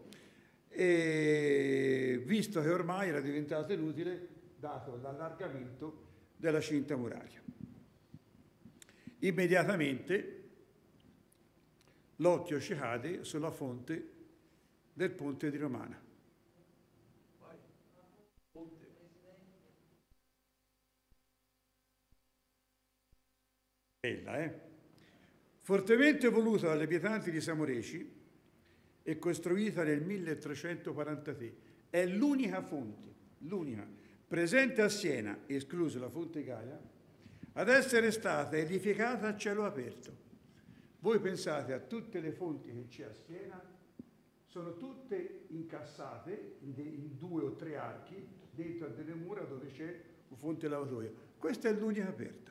e visto che ormai era diventato inutile dato l'allargamento della cinta muraria. Immediatamente l'occhio ci cade sulla fonte del Ponte di Romana. Bella, eh? Fortemente voluta dagli abitanti di Samoreci e costruita nel milletrecentoquarantatré, è l'unica fonte, l'unica, presente a Siena, esclusa la Fonte Gaia, ad essere stata edificata a cielo aperto. Voi pensate a tutte le fonti che c'è a Siena, sono tutte incassate in, in due o tre archi dentro a delle mura dove c'è un fonte lavatoio. Questa è l'unica aperta.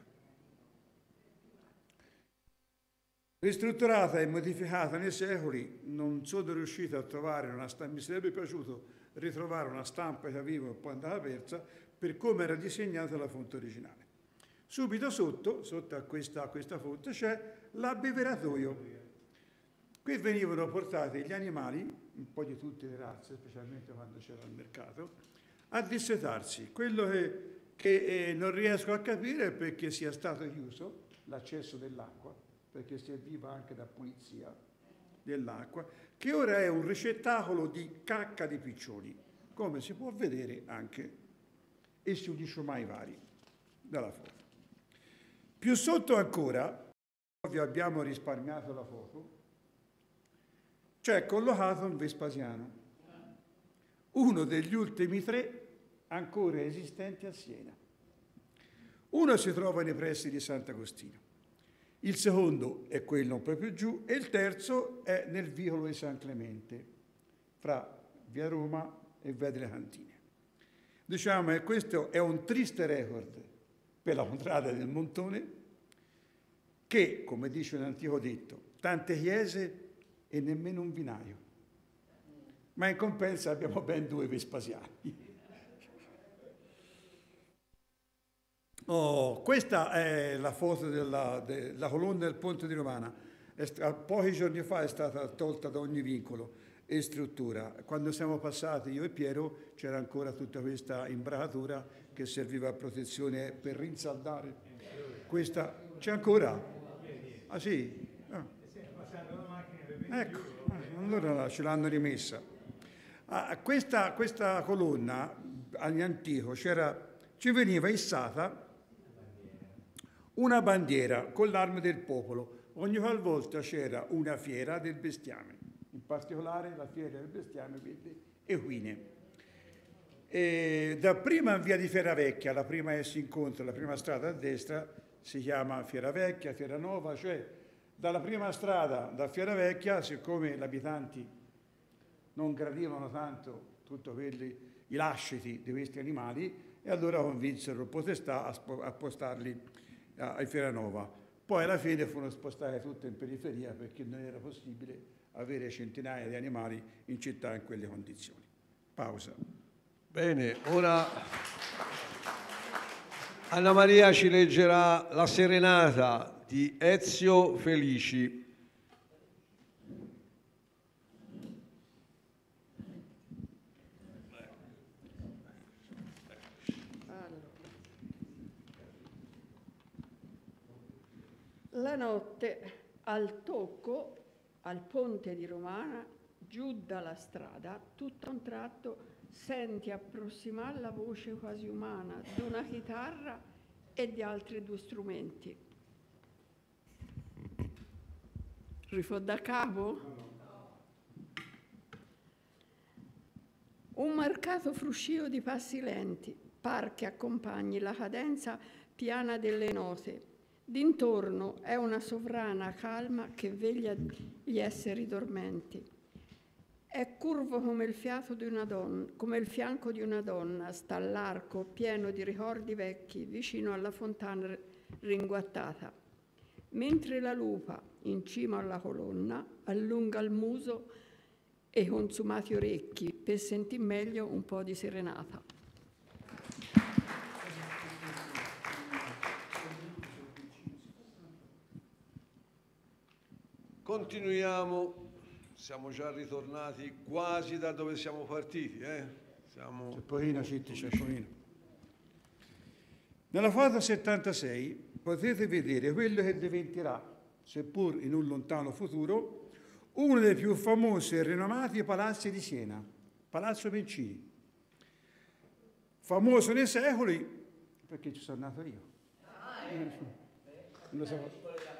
Ristrutturata e modificata nei secoli, non sono riuscito a trovare una stampa, mi sarebbe piaciuto ritrovare una stampa che avevo e poi andava persa, per come era disegnata la fonte originale. Subito sotto, sotto a questa, a questa fonte, c'è l'abbeveratoio. Qui venivano portati gli animali, un po' di tutte le razze, specialmente quando c'era il mercato, a dissetarsi. Quello che, che eh, non riesco a capire è perché sia stato chiuso l'accesso dell'acqua, perché serviva anche da pulizia dell'acqua, che ora è un ricettacolo di cacca di piccioni, come si può vedere anche e sugli sciumai vari dalla foto. Più sotto ancora, vi abbiamo risparmiato la foto, c'è collocato un Vespasiano, uno degli ultimi tre ancora esistenti a Siena. Uno si trova nei pressi di Sant'Agostino, il secondo è quello un po' più giù e il terzo è nel vicolo di San Clemente, fra via Roma e via delle Cantine. Diciamo che questo è un triste record per la contrada del Montone, che, come dice un antico detto, tante chiese e nemmeno un vinaio, ma in compenso abbiamo ben due Vespasiani. Oh, questa è la foto della, della colonna del Ponte di Romana. È, pochi giorni fa è stata tolta da ogni vincolo e struttura. Quando siamo passati io e Piero c'era ancora tutta questa imbracatura che serviva a protezione per rinsaldare. Questa c'è ancora? Ah sì? Ah. Ecco, allora ce l'hanno rimessa. Ah, questa, questa colonna all'antico c'era, ci veniva issata una bandiera con l'arma del popolo. Ogni qualvolta c'era una fiera del bestiame, in particolare la fiera del bestiame verde equine. E dapprima in via di Fieravecchia, la prima che si incontra, la prima strada a destra, si chiama Fieravecchia, Fiera Nova, cioè dalla prima strada da Fieravecchia, siccome gli abitanti non gradivano tanto tutti quelli, i lasciti di questi animali, e allora convinsero il Potestà a, a postarli a Fieranova. Poi alla fine furono spostate tutte in periferia perché non era possibile avere centinaia di animali in città in quelle condizioni. Pausa.
Bene, ora Anna Maria ci leggerà la Serenata di Ezio Felici.
La notte, al tocco, al ponte di Romana, giù dalla strada, tutto a un tratto senti approssimare la voce quasi umana d'una chitarra e di altri due strumenti. Rifò da capo? Un marcato fruscio di passi lenti, par che accompagni la cadenza piana delle note. D'intorno è una sovrana calma che veglia gli esseri dormenti. È curvo come il fiato di una donna, come il fianco di una donna, sta all'arco pieno di ricordi vecchi vicino alla fontana ringuattata. Mentre la lupa, in cima alla colonna, allunga il muso e i consumati orecchi per sentir meglio un po' di serenata.
Continuiamo, siamo già ritornati quasi da dove siamo partiti. Eh? Siamo
Ceppolino, Citti, Ceppolino. Nella foto settantasei potete vedere quello che diventerà, seppur in un lontano futuro, uno dei più famosi e rinomati palazzi di Siena, Palazzo Pencini. Famoso nei secoli, perché ci sono nato io. Non lo so.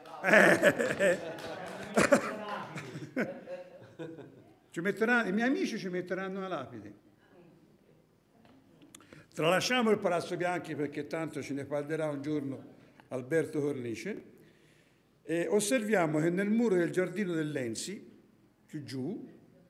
Ci metteranno, i miei amici ci metteranno una lapide. Tralasciamo il Palazzo Bianchi perché tanto ce ne parlerà un giorno Alberto Cornice e osserviamo che nel muro del giardino del Lenzi, più giù,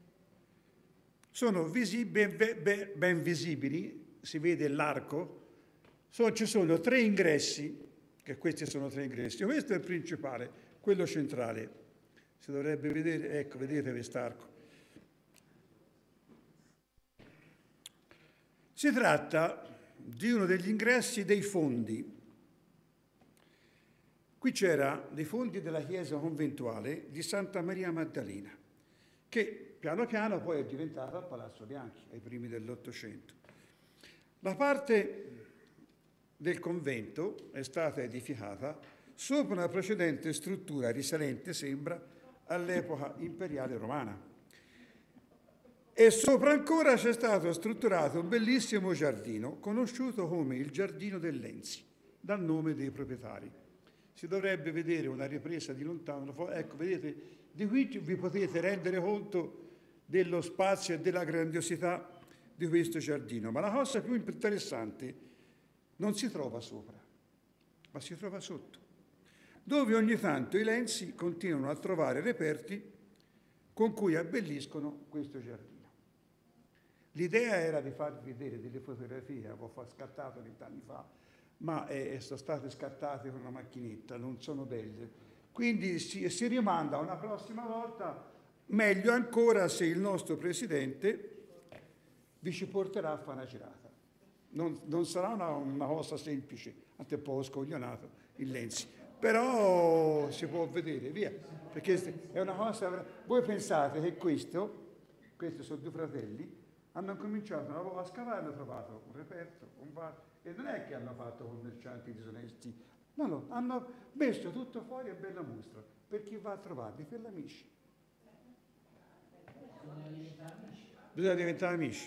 sono visibili, ben, ben, ben visibili, si vede l'arco, so, ci sono tre ingressi, che questi sono tre ingressi, questo è il principale, quello centrale. Si dovrebbe vedere, ecco, vedete quest'arco. Si tratta di uno degli ingressi dei fondi. Qui c'era dei fondi della chiesa conventuale di Santa Maria Maddalena, che piano piano poi è diventata il Palazzo Bianchi, ai primi dell'Ottocento. La parte del convento è stata edificata sopra una precedente struttura risalente, sembra, all'epoca imperiale romana. E sopra ancora c'è stato strutturato un bellissimo giardino, conosciuto come il Giardino del Lenzi, dal nome dei proprietari. Si dovrebbe vedere una ripresa di lontano, ecco, vedete, di qui vi potete rendere conto dello spazio e della grandiosità di questo giardino. Ma la cosa più interessante non si trova sopra, ma si trova sotto, dove ogni tanto i Lenzi continuano a trovare reperti con cui abbelliscono questo giardino. L'idea era di farvi vedere delle fotografie, avevo scattato vent'anni fa, ma eh, sono state scattate con una macchinetta, non sono belle. Quindi si, si rimanda a una prossima volta, meglio ancora se il nostro Presidente vi ci porterà a fare una girata. Non, non sarà una, una cosa semplice, anche un po' scoglionato il Lenzi. Però si può vedere, via, perché è una cosa... Voi pensate che questo, questi sono due fratelli, hanno cominciato a scavare e hanno trovato un reperto, un bar, e non è che hanno fatto commercianti disonesti, no, no, hanno messo tutto fuori a bella mostra, per chi va a trovarli, per l'amici. Bisogna diventare amici.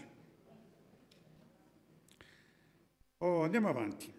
Oh, andiamo avanti.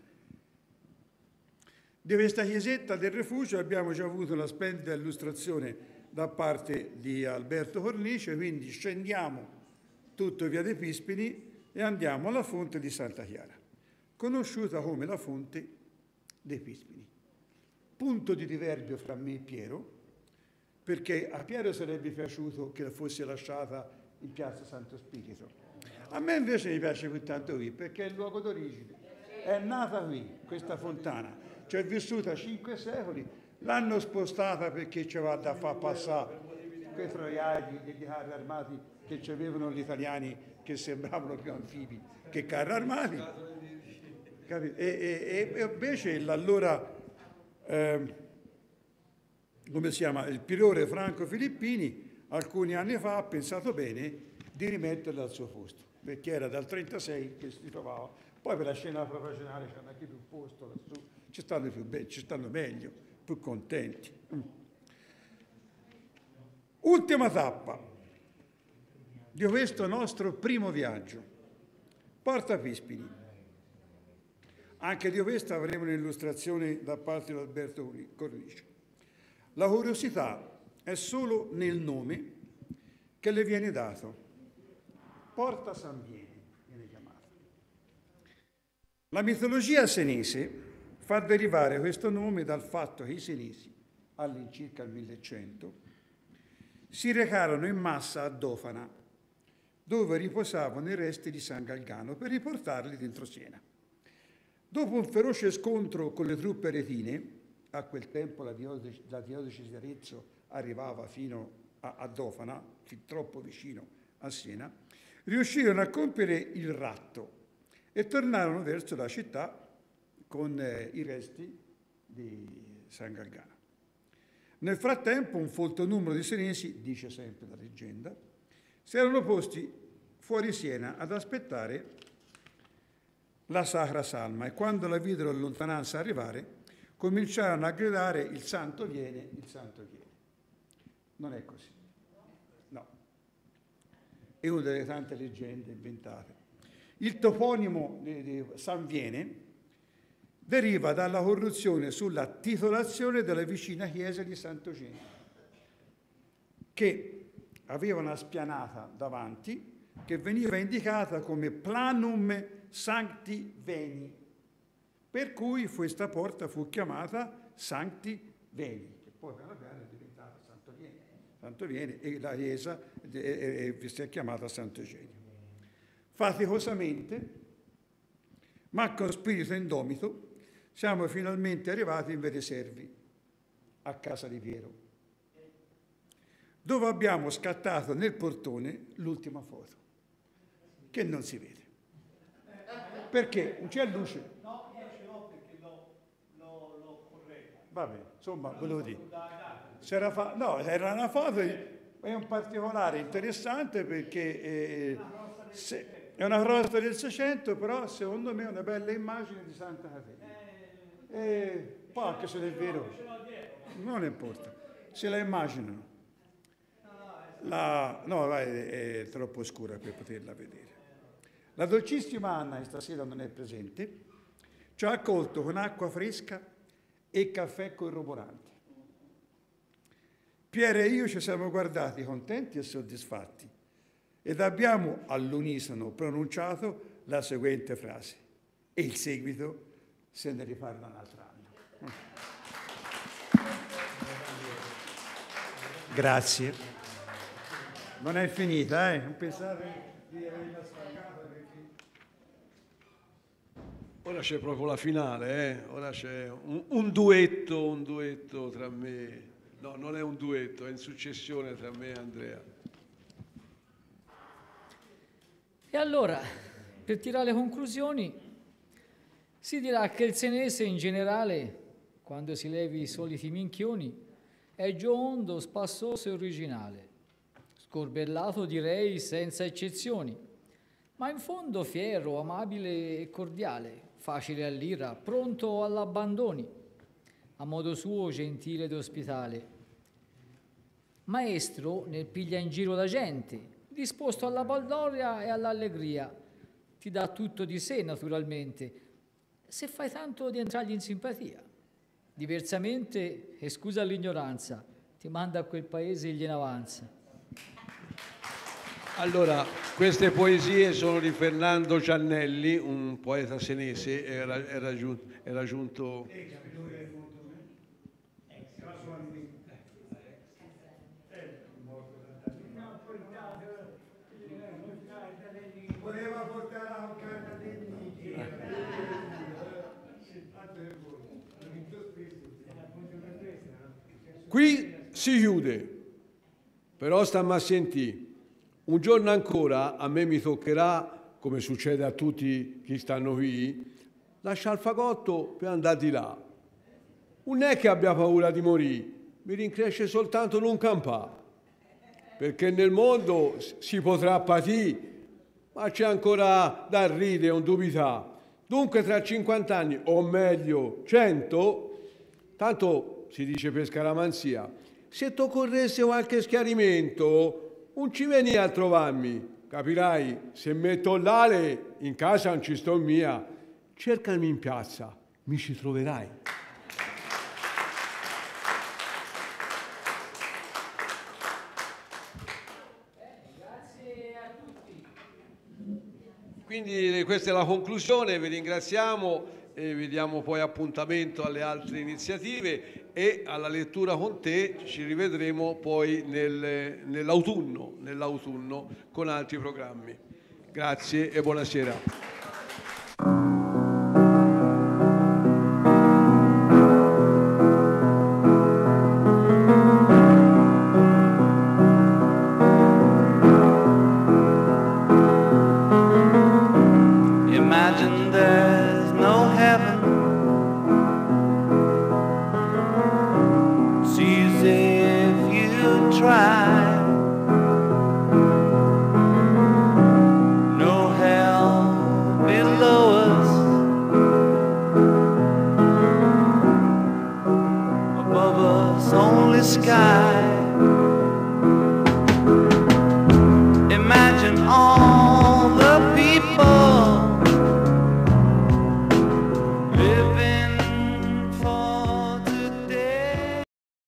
Di questa chiesetta del rifugio abbiamo già avuto una splendida illustrazione da parte di Alberto Cornice, quindi scendiamo tutto via dei Pispini e andiamo alla fonte di Santa Chiara, conosciuta come la fonte dei Pispini. Punto di diverbio fra me e Piero, perché a Piero sarebbe piaciuto che fosse lasciata in piazza Santo Spirito. A me invece mi piace più tanto qui, perché è il luogo d'origine. È nata qui, questa fontana. Ci è vissuta cinque secoli, l'hanno spostata perché ci va da far passare quei troiai degli carri armati che ci avevano gli italiani che sembravano più anfibi che carri armati. E, e, e invece l'allora, eh, come si chiama, il priore Franco Filippini, alcuni anni fa ha pensato bene di rimetterla al suo posto, perché era dal trentasei che si trovava. Poi per la scena professionale c'hanno anche più posto lassù, ci stanno, più be- ci stanno meglio, più contenti. Mm. Ultima tappa di questo nostro primo viaggio, Porta Pispini. Anche di questo avremo un'illustrazione da parte di Alberto Cornice. La curiosità è solo nel nome che le viene dato. Porta San Viene viene chiamata. La mitologia senese fa derivare questo nome dal fatto che i senesi, all'incirca al millecento, si recarono in massa a Dofana, dove riposavano i resti di San Galgano, per riportarli dentro Siena. Dopo un feroce scontro con le truppe retine, a quel tempo la diocesi, la diocesi di Arezzo arrivava fino a, a Dofana, fin troppo vicino a Siena, riuscirono a compiere il ratto e tornarono verso la città con eh, i resti di San Galgano. Nel frattempo un folto numero di senesi, dice sempre la leggenda, si erano posti fuori Siena ad aspettare la Sacra Salma e quando la videro in lontananza arrivare cominciarono a gridare il santo viene, il santo viene. Non è così, no. È una delle tante leggende inventate. Il toponimo di, di San Viene deriva dalla corruzione sulla titolazione della vicina chiesa di Sant'Eugenio, che aveva una spianata davanti che veniva indicata come Planum Sancti Veni, per cui questa porta fu chiamata Sancti Veni, che poi piano piano è diventata Santo Viene, Santo Viene e la chiesa si è chiamata Sant'Eugenio. Faticosamente, ma con spirito indomito, siamo finalmente arrivati in Vede Servi, a casa di Piero, dove abbiamo scattato nel portone l'ultima foto, che non si vede. Perché? Non c'è luce.
No, io ce l'ho perché l'ho corretto.
Vabbè, insomma, volevo dire. C'era fa- no, era una foto, è un particolare interessante perché eh, se, è una crosta del Seicento, però secondo me è una bella immagine di Santa Caterina. E poi anche se è vero, non importa, se la immaginano. La, no, è, è troppo scura per poterla vedere. La dolcissima Anna, che stasera non è presente, ci ha accolto con acqua fresca e caffè corroborante. Piero e io ci siamo guardati contenti e soddisfatti ed abbiamo all'unisono pronunciato la seguente frase: e il seguito se ne riparla un altro anno. Grazie. Non è finita, eh? Non pensate di averla staccata perché...
Ora c'è proprio la finale, eh? Ora c'è un, un duetto, un duetto tra me. No, non è un duetto, è in successione tra me e Andrea.
E allora, per tirare le conclusioni, si dirà che il senese in generale, quando si levi i soliti minchioni, è giocondo, spassoso e originale, scorbellato direi senza eccezioni, ma in fondo fiero, amabile e cordiale, facile all'ira, pronto all'abbandoni, a modo suo gentile ed ospitale. Maestro nel piglia in giro la gente, disposto alla baldoria e all'allegria, ti dà tutto di sé naturalmente, se fai tanto di entrargli in simpatia. Diversamente, e scusa l'ignoranza, ti manda a quel paese e gliene avanza.
Allora, queste poesie sono di Fernando Giannelli, un poeta senese, era, era, giunto, era giunto...
Voleva portare la carta dei miti.
Qui si chiude. Però stammi a sentire, un giorno ancora a me mi toccherà, come succede a tutti chi stanno qui, lasciare il fagotto per andare di là. Non è che abbia paura di morire, mi rincresce soltanto non campare, perché nel mondo si potrà patire, ma c'è ancora da ridere e un dubità. Dunque tra cinquanta anni, o meglio cento, tanto si dice per scaramanzia, se tu corresse qualche schiarimento, non ci veni a trovarmi, capirai, se metto l'ale in casa non ci sto mia, cercami in piazza, mi ci troverai. Quindi questa è la conclusione, vi ringraziamo e vi diamo poi appuntamento alle altre iniziative e alla lettura con te. Ci rivedremo poi nel, nell'autunno, nell'autunno con altri programmi. Grazie e buonasera.